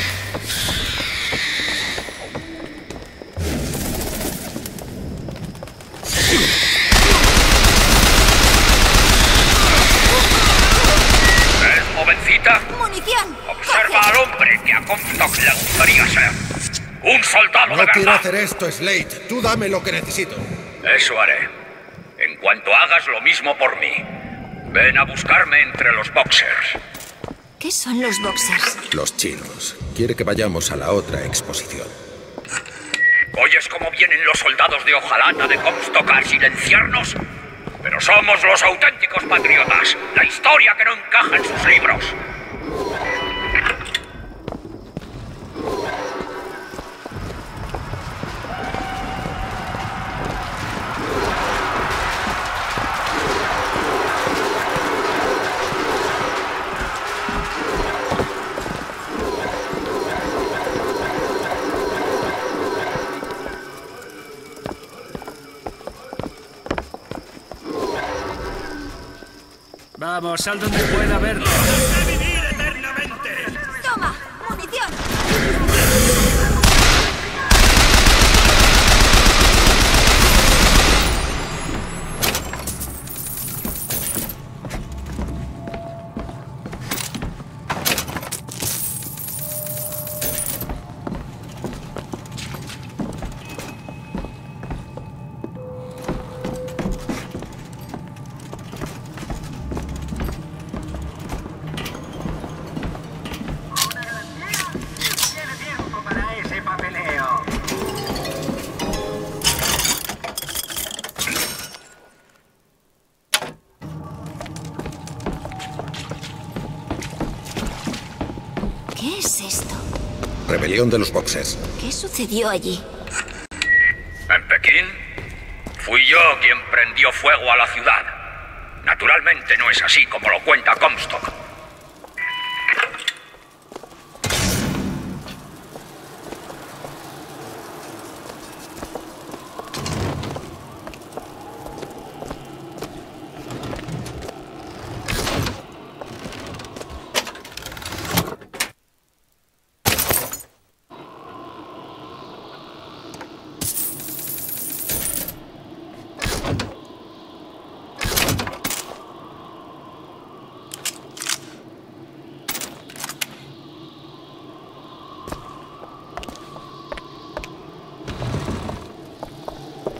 ¿Ves, jovencita? ¡Munición! Observa al hombre que a Comstock le gustaría ser. ¡Un soldado de No quiero verdad! hacer esto, Slade. Tú dame lo que necesito. Eso haré. En cuanto hagas lo mismo por mí. Ven a buscarme entre los boxers. ¿Qué son los boxers? Los chinos. Quiere que vayamos a la otra exposición. ¿Oyes cómo vienen los soldados de hojalata de Comstock a silenciarnos? Pero somos los auténticos patriotas. La historia que no encaja en sus libros. Vamos, sal donde pueda verte. ¡Vivir eternamente! ¡Toma! ¡Munición! Tiene tiempo para ese papeleo. ¿Qué es esto? Rebelión de los boxers. ¿Qué sucedió allí? ¿En Pekín? Fui yo quien prendió fuego a la ciudad. Naturalmente no es así como lo cuenta Comstock.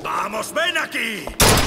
¡Vamos, ven aquí!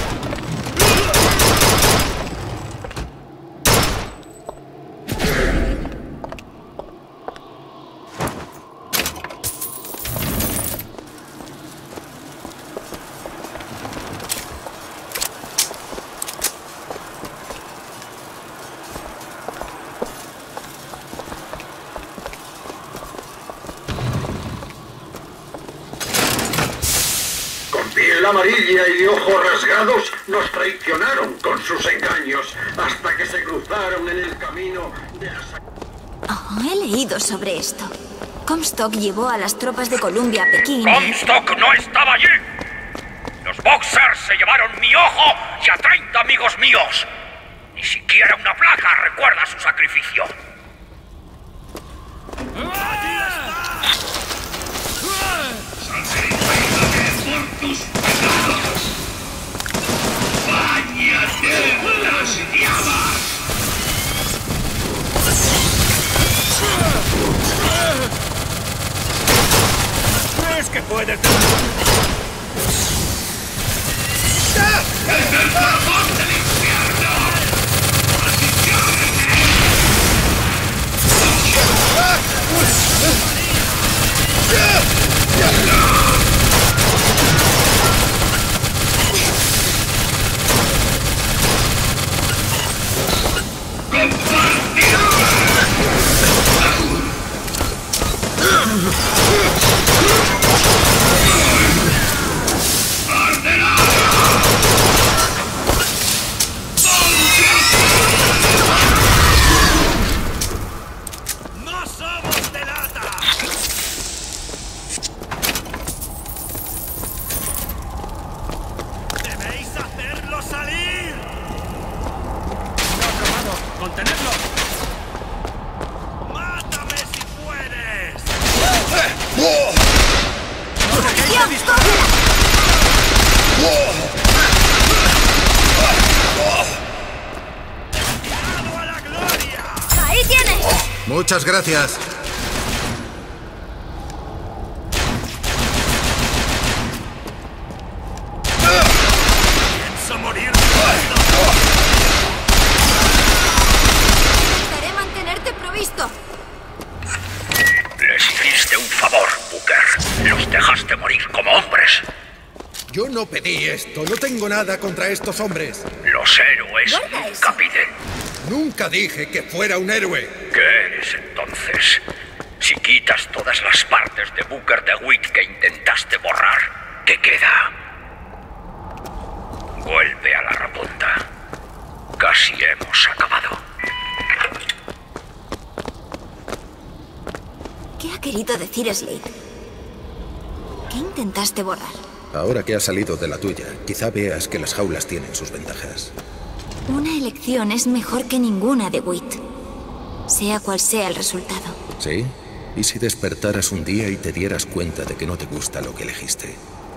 Amarilla y ojos rasgados nos traicionaron con sus engaños hasta que se cruzaron en el camino de las... Oh, he leído sobre esto. Comstock llevó a las tropas de Columbia a Pekín. ¡Comstock no estaba allí! Los Boxers se llevaron mi ojo y a 30 amigos míos. Ni siquiera una plaga recuerda su sacrificio. ¡Báñate en las llamas! ¿Crees que puedes...? ¡Es el dragón del infierno! ¡No somos de lata! ¡Debéis hacerlo salir! ¡No, hermano! ¡Contenedlo! ¡Mátame si puedes! ¡No dejéis de disparar! ¡Enviado a la gloria! ¡Ahí tienes! Muchas gracias. ¡Pienso morir! Intentaré mantenerte provisto. Les hiciste un favor, Booker. Los dejaste morir como hombres. Yo no pedí esto. No tengo nada contra estos hombres. Los héroes Guarda nunca eso. piden. Nunca dije que fuera un héroe. ¿Qué eres entonces? Si quitas todas las partes de Booker DeWitt que intentaste borrar, ¿qué queda? Vuelve a la rotonda. Casi hemos acabado. ¿Qué ha querido decir Slade? ¿Qué intentaste borrar? Ahora que has salido de la tuya, quizá veas que las jaulas tienen sus ventajas. Una elección es mejor que ninguna, DeWitt. Sea cual sea el resultado. ¿Sí? ¿Y si despertaras un día y te dieras cuenta de que no te gusta lo que elegiste?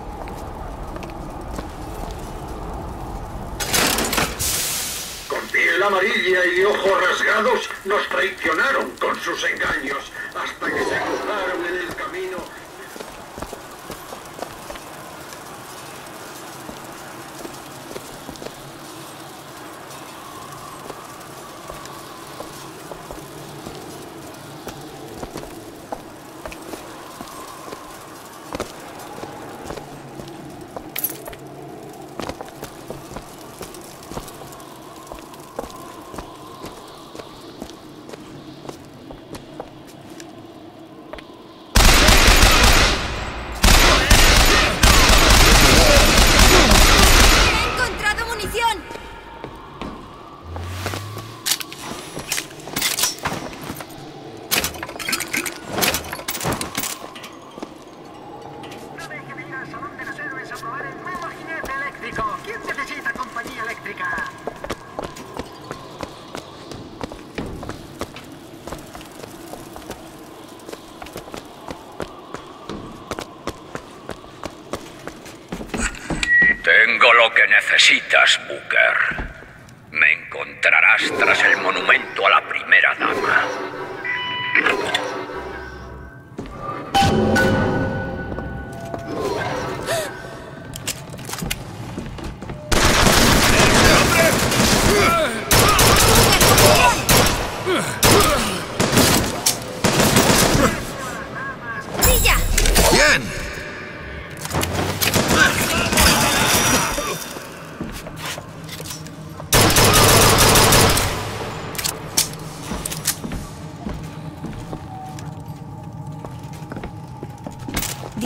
Con piel amarilla y ojos rasgados nos traicionaron con sus engaños hasta que se cruzaron en el camino. ¡He encontrado munición! No deje de ir al Salón de los Héroes a probar el nuevo jinete eléctrico. ¿Quién necesita compañía eléctrica? Tengo lo que necesitas, Booker. Me encontrarás tras el monumento a la primera dama.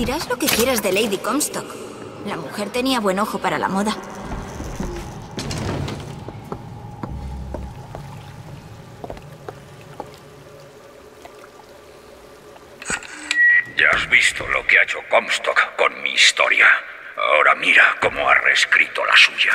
Dirás lo que quieras de Lady Comstock. La mujer tenía buen ojo para la moda. Ya has visto lo que ha hecho Comstock con mi historia. Ahora mira cómo ha reescrito la suya.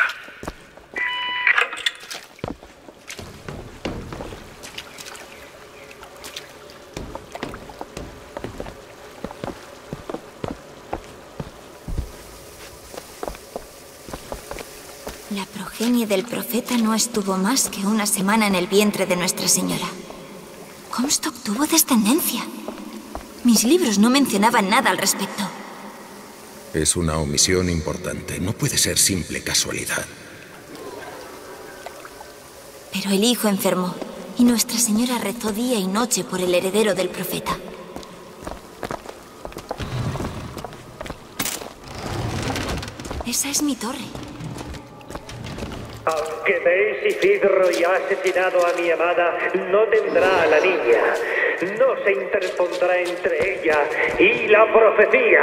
La progenie del profeta no estuvo más que una semana en el vientre de Nuestra Señora. Comstock tuvo descendencia. Mis libros no mencionaban nada al respecto. Es una omisión importante. No puede ser simple casualidad. Pero el hijo enfermó, y Nuestra Señora rezó día y noche por el heredero del profeta. Esa es mi torre. Aunque Macy Fidroy ha asesinado a mi amada, no tendrá a la niña. No se interpondrá entre ella y la profecía.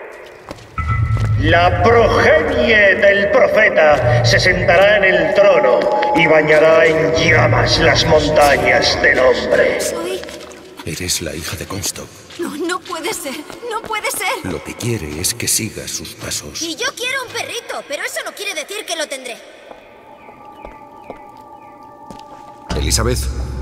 La progenie del profeta se sentará en el trono y bañará en llamas las montañas del hombre. Eres la hija de Comstock. No, no puede ser. No puede ser. Lo que quiere es que sigas sus pasos. Y yo quiero un perrito, pero eso no quiere decir que lo tendré. Elizabeth.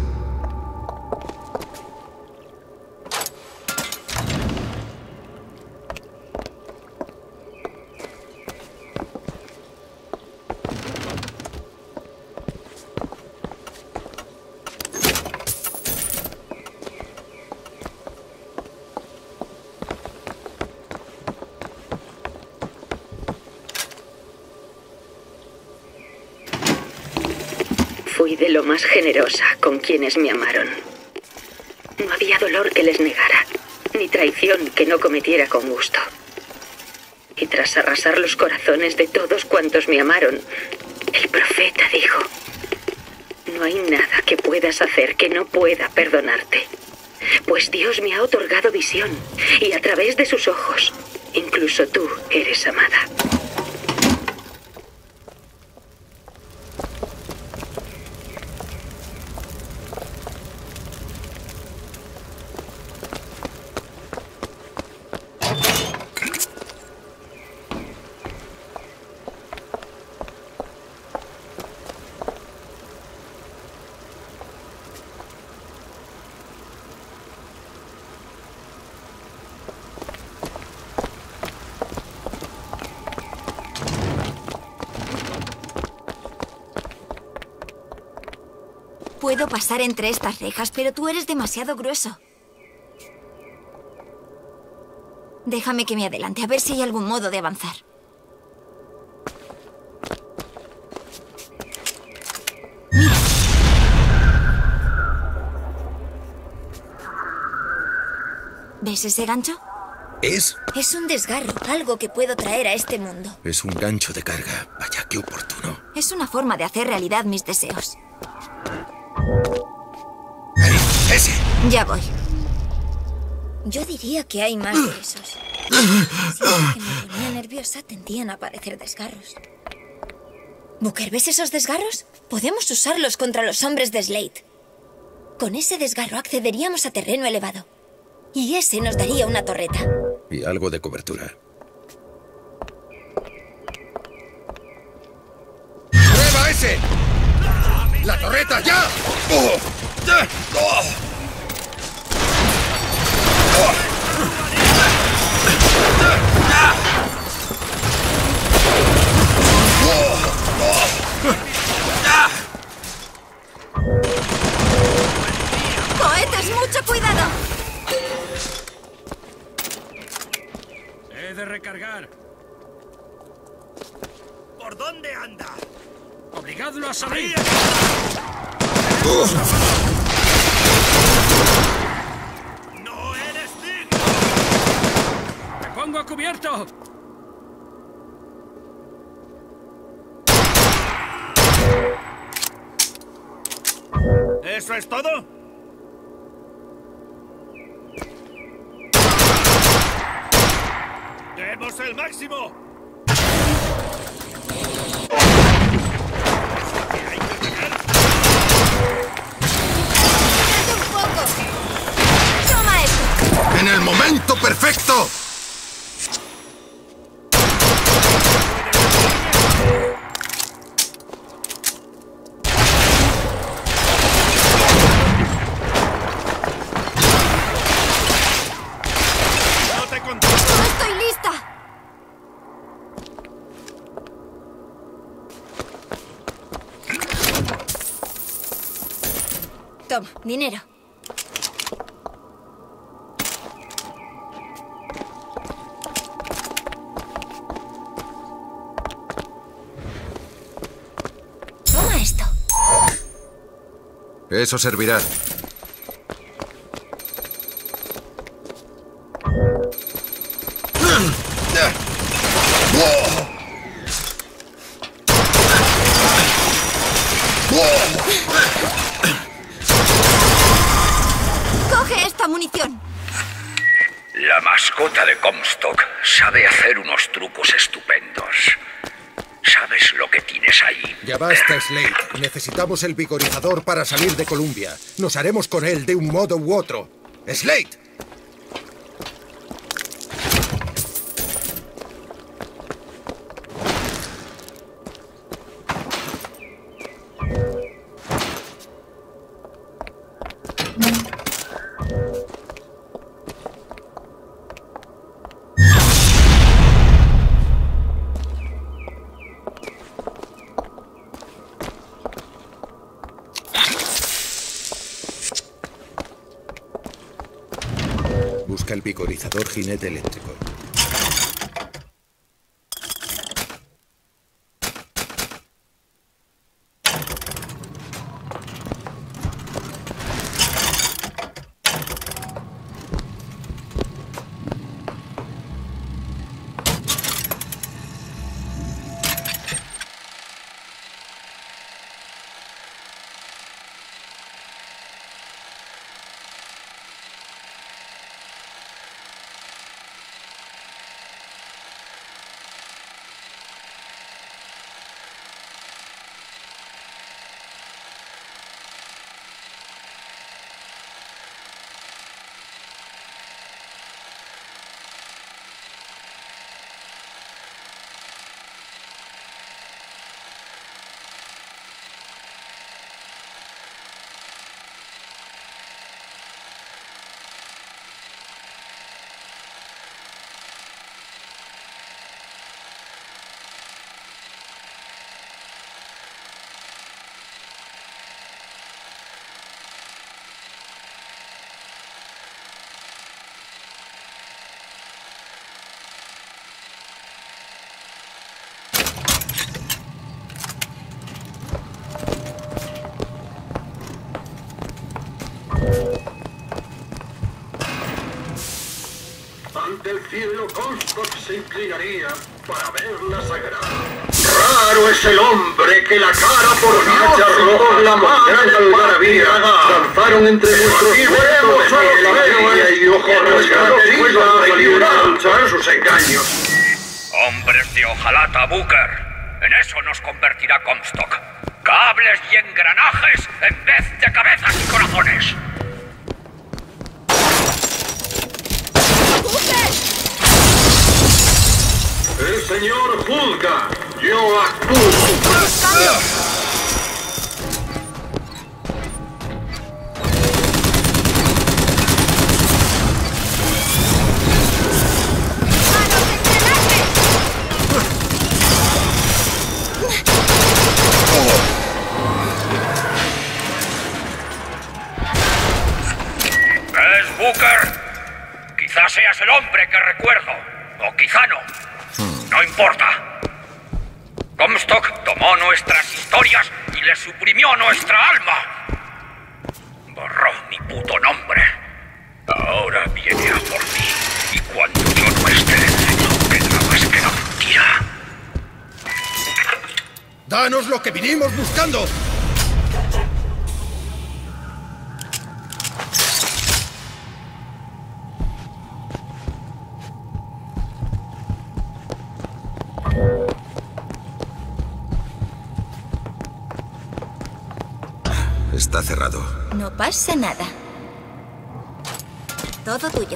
Fui de lo más generosa con quienes me amaron. No había dolor que les negara, ni traición que no cometiera con gusto. Y tras arrasar los corazones de todos cuantos me amaron, el profeta dijo: no hay nada que puedas hacer que no pueda perdonarte. Pues Dios me ha otorgado visión, y a través de sus ojos, incluso tú eres amada. Puedo pasar entre estas rejas, pero tú eres demasiado grueso. Déjame que me adelante, a ver si hay algún modo de avanzar. Mira. ¿Ves ese gancho? Es un desgarro, algo que puedo traer a este mundo. Es un gancho de carga. Vaya, qué oportuno. Es una forma de hacer realidad mis deseos. ¡Ahí! ¡Ese! Ya voy. Yo diría que hay más de esos. Siempre que me ponía nerviosa tendían a aparecer desgarros. Booker, ¿ves esos desgarros? Podemos usarlos contra los hombres de Slate. Con ese desgarro accederíamos a terreno elevado. Y ese nos daría una torreta. Y algo de cobertura. ¡Prueba ese! ¡La torreta, ya! ¡Oh! ¡Oh! ¡Cohetes, mucho cuidado! He de recargar. ¿Por dónde anda? ¡Obligadlo a salir! ¡No eres digno! ¡Me pongo a cubierto! ¿Eso es todo? al máximo! ¡Un poco! ¡Toma esto! ¡En el momento perfecto! ¡Estoy lista! Toma, dinero. Toma esto. Eso servirá. Coge esta munición. La mascota de Comstock sabe hacer unos trucos estupendos. ¿Sabes lo que tienes ahí? Ya basta, Slade. Necesitamos el vigorizador para salir de Columbia. Nos haremos con él de un modo u otro. ¡Slade! Busca el vigorizador jinete eléctrico. Ante el cielo Comstock se inclinaría para ver la sagrada. Raro es el hombre que la cara por Dios por la más grande maravilla lanzaron entre nuestros muertos de la héroes y ojos rasgados para librar sus engaños. Hombres de hojalata, Booker. En eso nos convertirá Comstock. Cables y engranajes en vez de cabezas y corazones. El señor juzga, yo actúo. ¿Ves, Booker? Quizás seas el hombre que recuerdo, o quizá no. No importa. Comstock tomó nuestras historias y le suprimió nuestra alma. Borró mi puto nombre. Ahora viene a por mí. Y cuando yo no esté, no quedará más que la mentira. ¡Danos lo que vinimos buscando! Está cerrado. No pasa nada. Todo tuyo.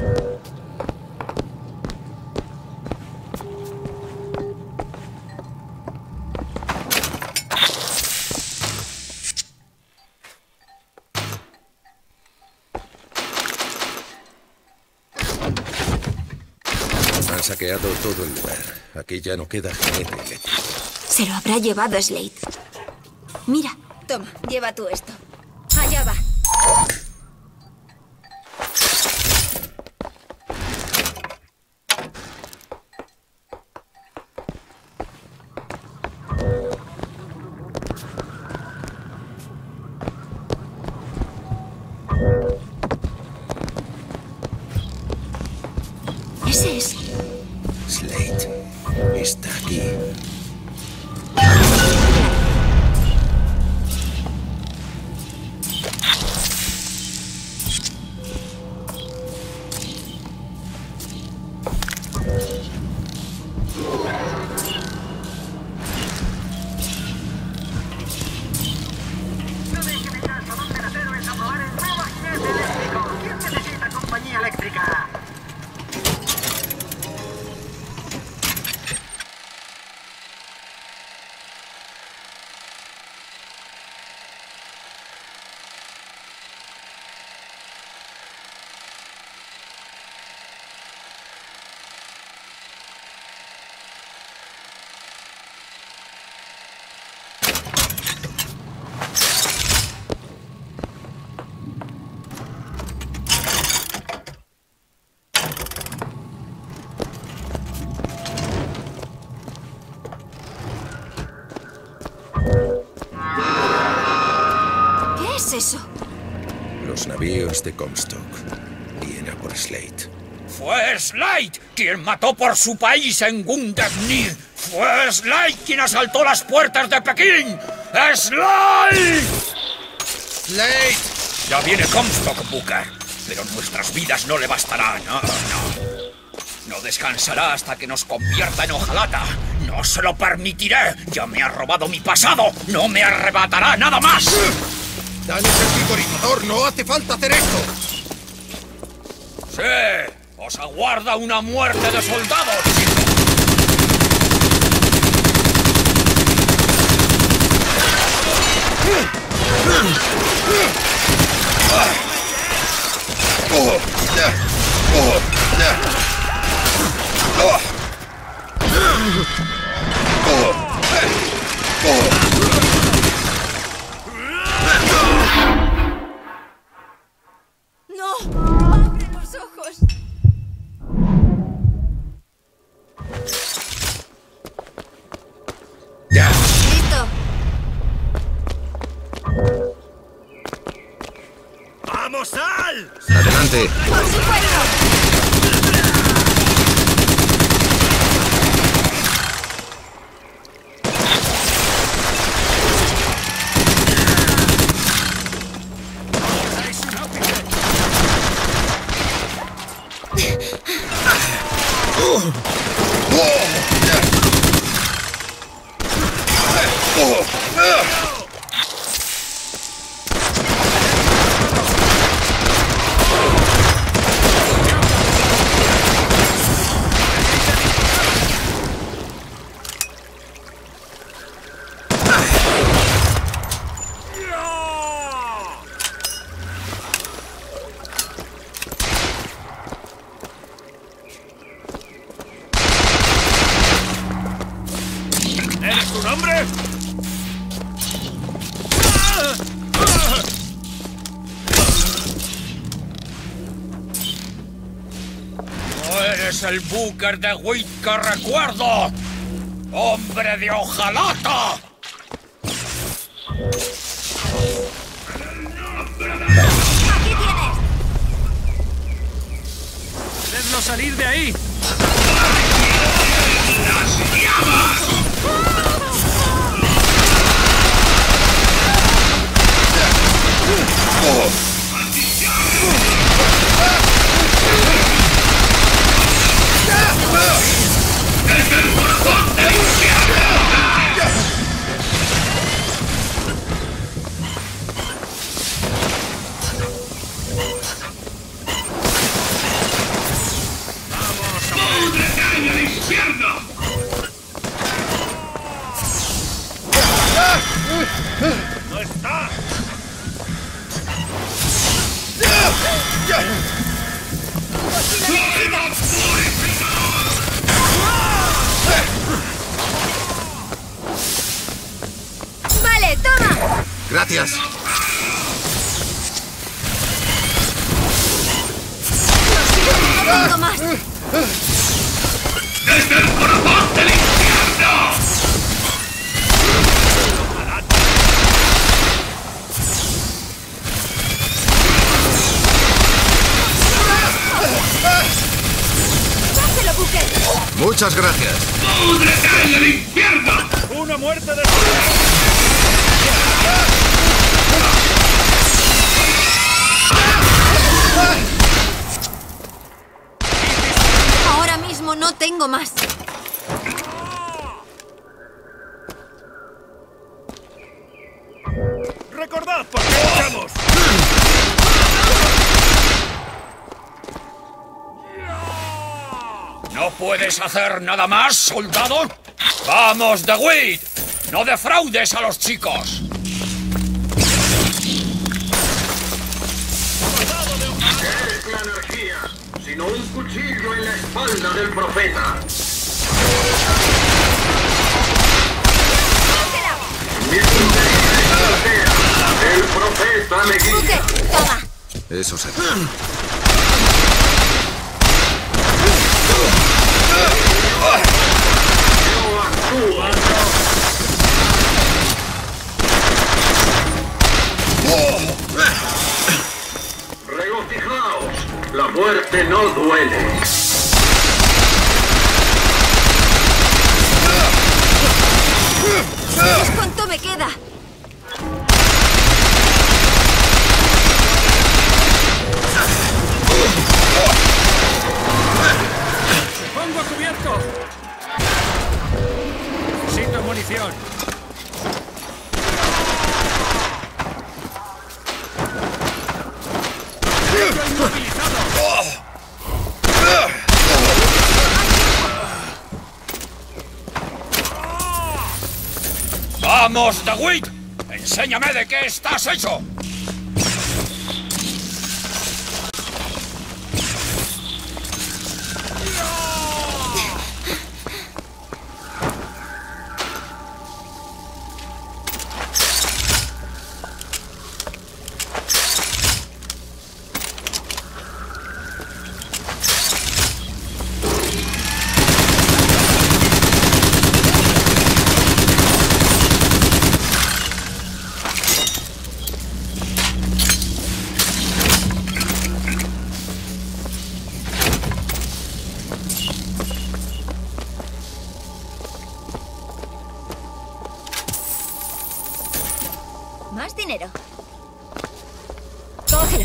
Han saqueado todo el lugar. Aquí ya no queda jinete eléctrico. Se lo habrá llevado Slade. Mira, toma, lleva tú esto. Allá va. Ese es. Slade está aquí. ¿Qué es eso? Los navíos de Comstock. Viene a por Slade. Fue Slade quien mató por su país en Wounded Knee. Fue Slade quien asaltó las puertas de Pekín. ¡Slade! ¡Slade! Ya viene Comstock, Booker. Pero nuestras vidas no le bastarán. No. No descansará hasta que nos convierta en hojalata. No se lo permitiré. Ya me ha robado mi pasado. No me arrebatará nada más. ¡Danos el vigorizador! ¡No hace falta hacer esto! ¡Sí! ¡Os aguarda una muerte de soldados! ¡No! ¡Abre los ojos! ¡Ya! ¡Listo! ¡Vamos, Sal! ¡Adelante! ¡Por supuesto! ¿Eres tu nombre? No eres el Booker de Witt que recuerdo. ¡Hombre de hojalata! ¡Aquí tienes! ¡Hacedlo salir de ahí! Vale, toma. Gracias. No tengo más. ¡Desde el corazón del infierno! ¡Dáselo, Booker! Muchas gracias. ¡Púdrete en el infierno! ¡Una muerte de... Ahora mismo no tengo más. ¡Recordad por qué luchamos! ¿No puedes hacer nada más, soldado? ¡Vamos, DeWitt! ¡No defraudes a los chicos! ¿Qué es la energía? Sino un cuchillo en la espalda del profeta. El profeta me guía. Booker, toma. Eso se Regocijaos, la muerte no duele. ¿Sabes cuánto me queda? ¡Pongo a cubierto! Necesito munición. ¡Estoy inmovilizado! ¡Vamos, DeWitt! ¡Enséñame de qué estás hecho! Más dinero. Cógelo.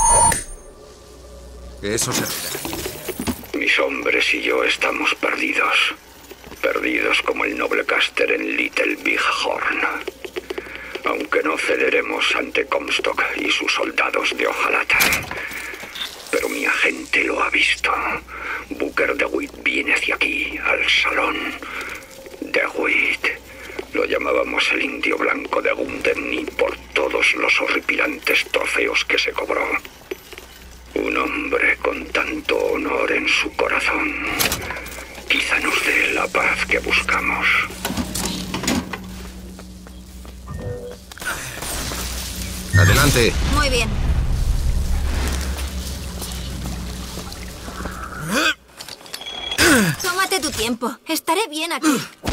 Eso servirá. Mis hombres y yo estamos perdidos. Perdidos como el noble Caster en Little Big Horn. Aunque no cederemos ante Comstock y sus soldados de hojalata. Pero mi agente lo ha visto. Booker DeWitt viene hacia aquí, al salón. DeWitt. Lo llamábamos el indio blanco de Gundenny por todos los horripilantes trofeos que se cobró. Un hombre con tanto honor en su corazón. Quizá nos dé la paz que buscamos. Adelante. Muy bien. Tómate tu tiempo. Estaré bien aquí.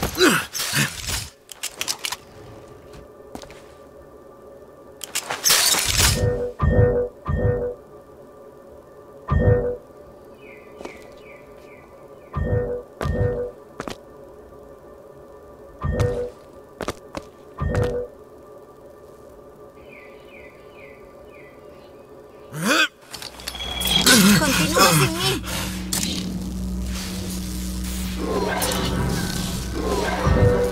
Continúa sin mí.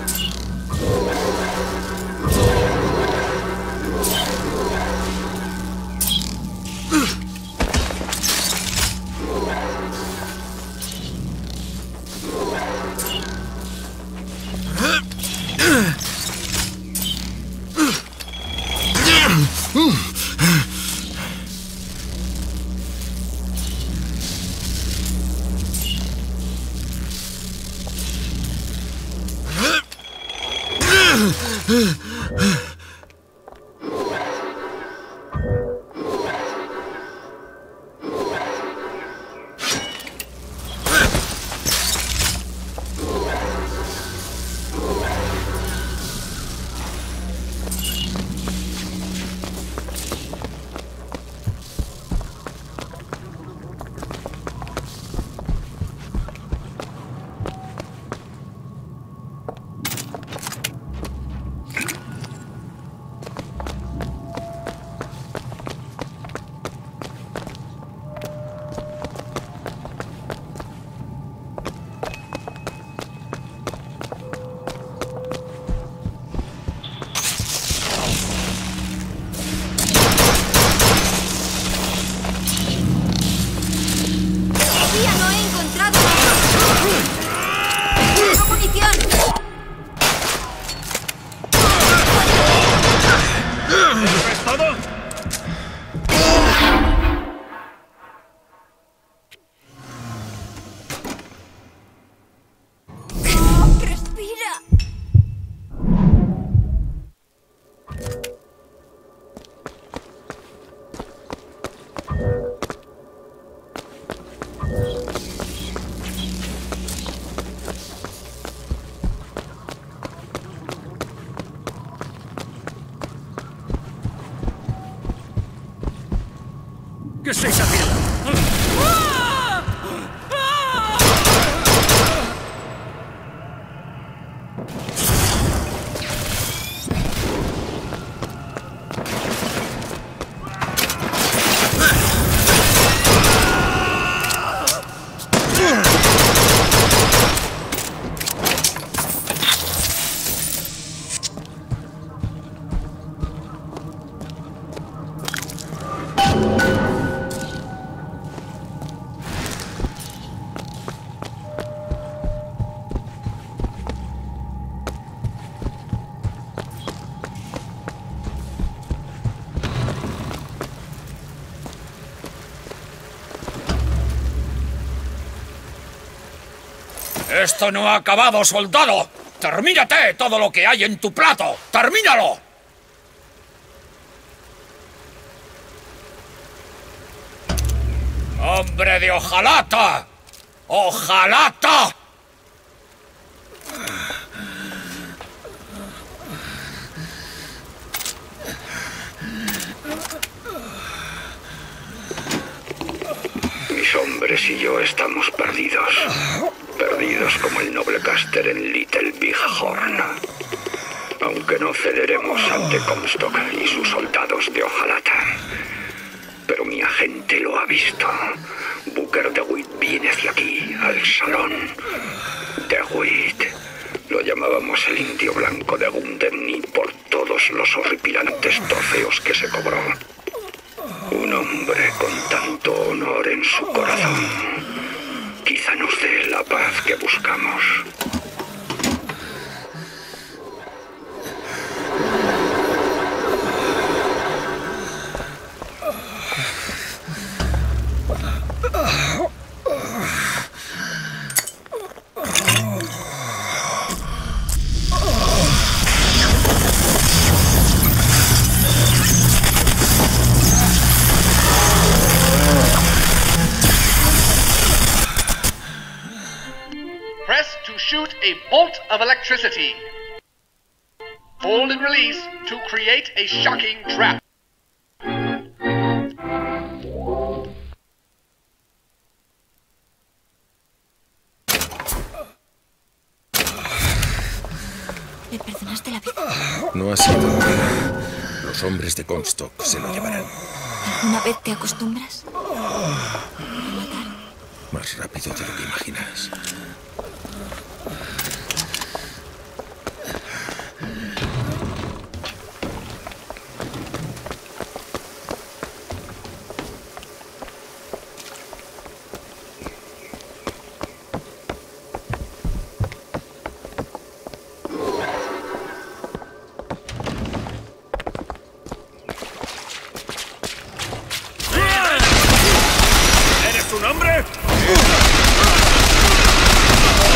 ¿Qué estáis haciendo? ¡Esto no ha acabado, soldado! ¡Termínate todo lo que hay en tu plato! ¡Termínalo! ¡Hombre de hojalata! ¡Hojalata! Mis hombres y yo estamos perdidos. Perdidos como el noble Caster en Little Big Horn. Aunque no cederemos ante Comstock y sus soldados de hojalata. Pero mi agente lo ha visto. Booker DeWitt viene hacia aquí, al salón. DeWitt. Lo llamábamos el indio blanco de Gundenny por todos los horripilantes trofeos que se cobró. Un hombre con tanto honor en su corazón. Quizá nos dé la paz que buscamos. Press to shoot a bolt of electricity. Hold and release to create a shocking trap. ¿Le perdonaste la vida? No ha sido nada. Los hombres de Comstock se lo llevarán. ¿Alguna vez te acostumbras a matar? Más rápido de lo que imaginas. ¿Eres un hombre?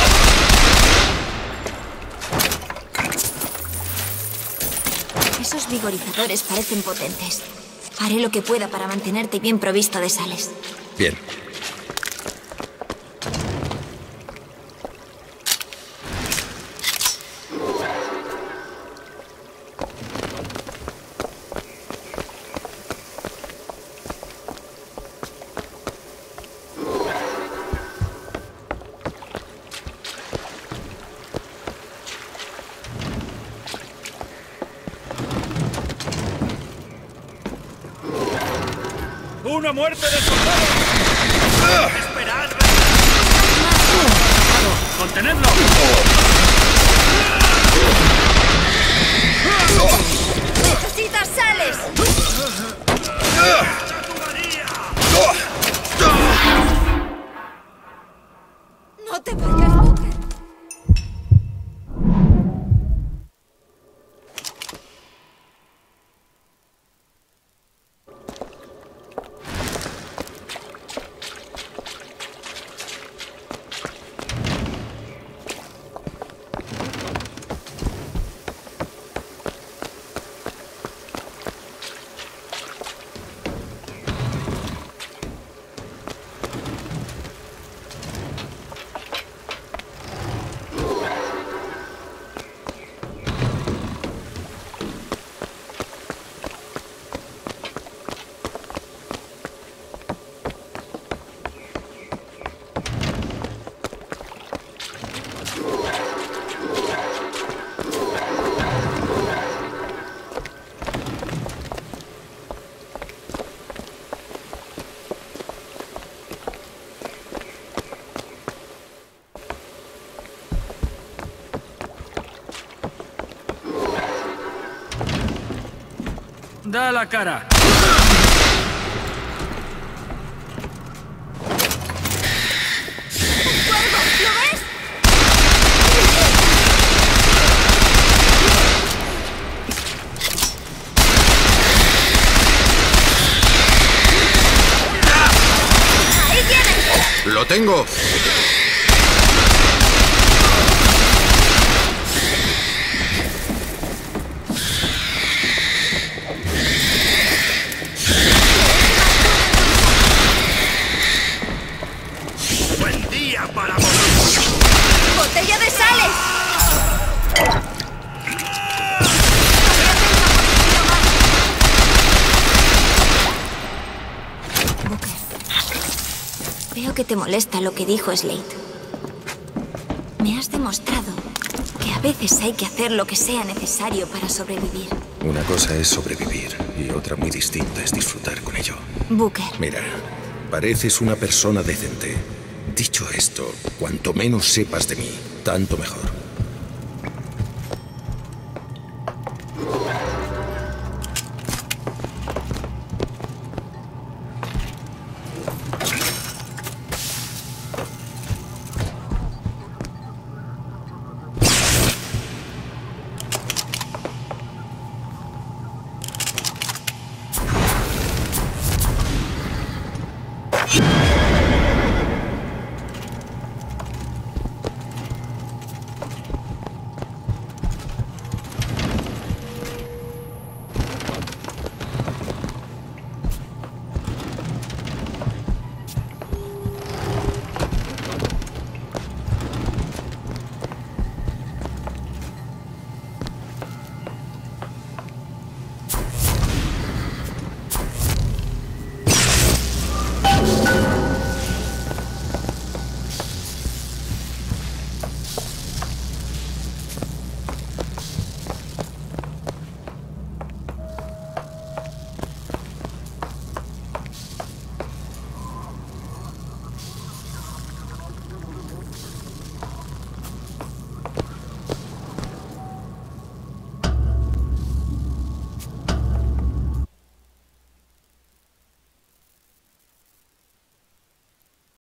Esos vigorizadores parecen potentes. Haré lo que pueda para mantenerte bien provisto de sales. Bien. ¡Una muerte de soldado! ¡Esperad! ¡Contenedlo! ¡Necesitas sales! ¡No te vayas, Booker! ¡Da la cara! ¡Fuego! ¿Lo ves? ¡Ahí tienes! ¡Lo tengo! ¡Botella de sales! Booker, veo que te molesta lo que dijo Slade. Me has demostrado que a veces hay que hacer lo que sea necesario para sobrevivir. Una cosa es sobrevivir y otra muy distinta es disfrutar con ello. Booker. Mira, pareces una persona decente. Dicho esto, cuanto menos sepas de mí, tanto mejor.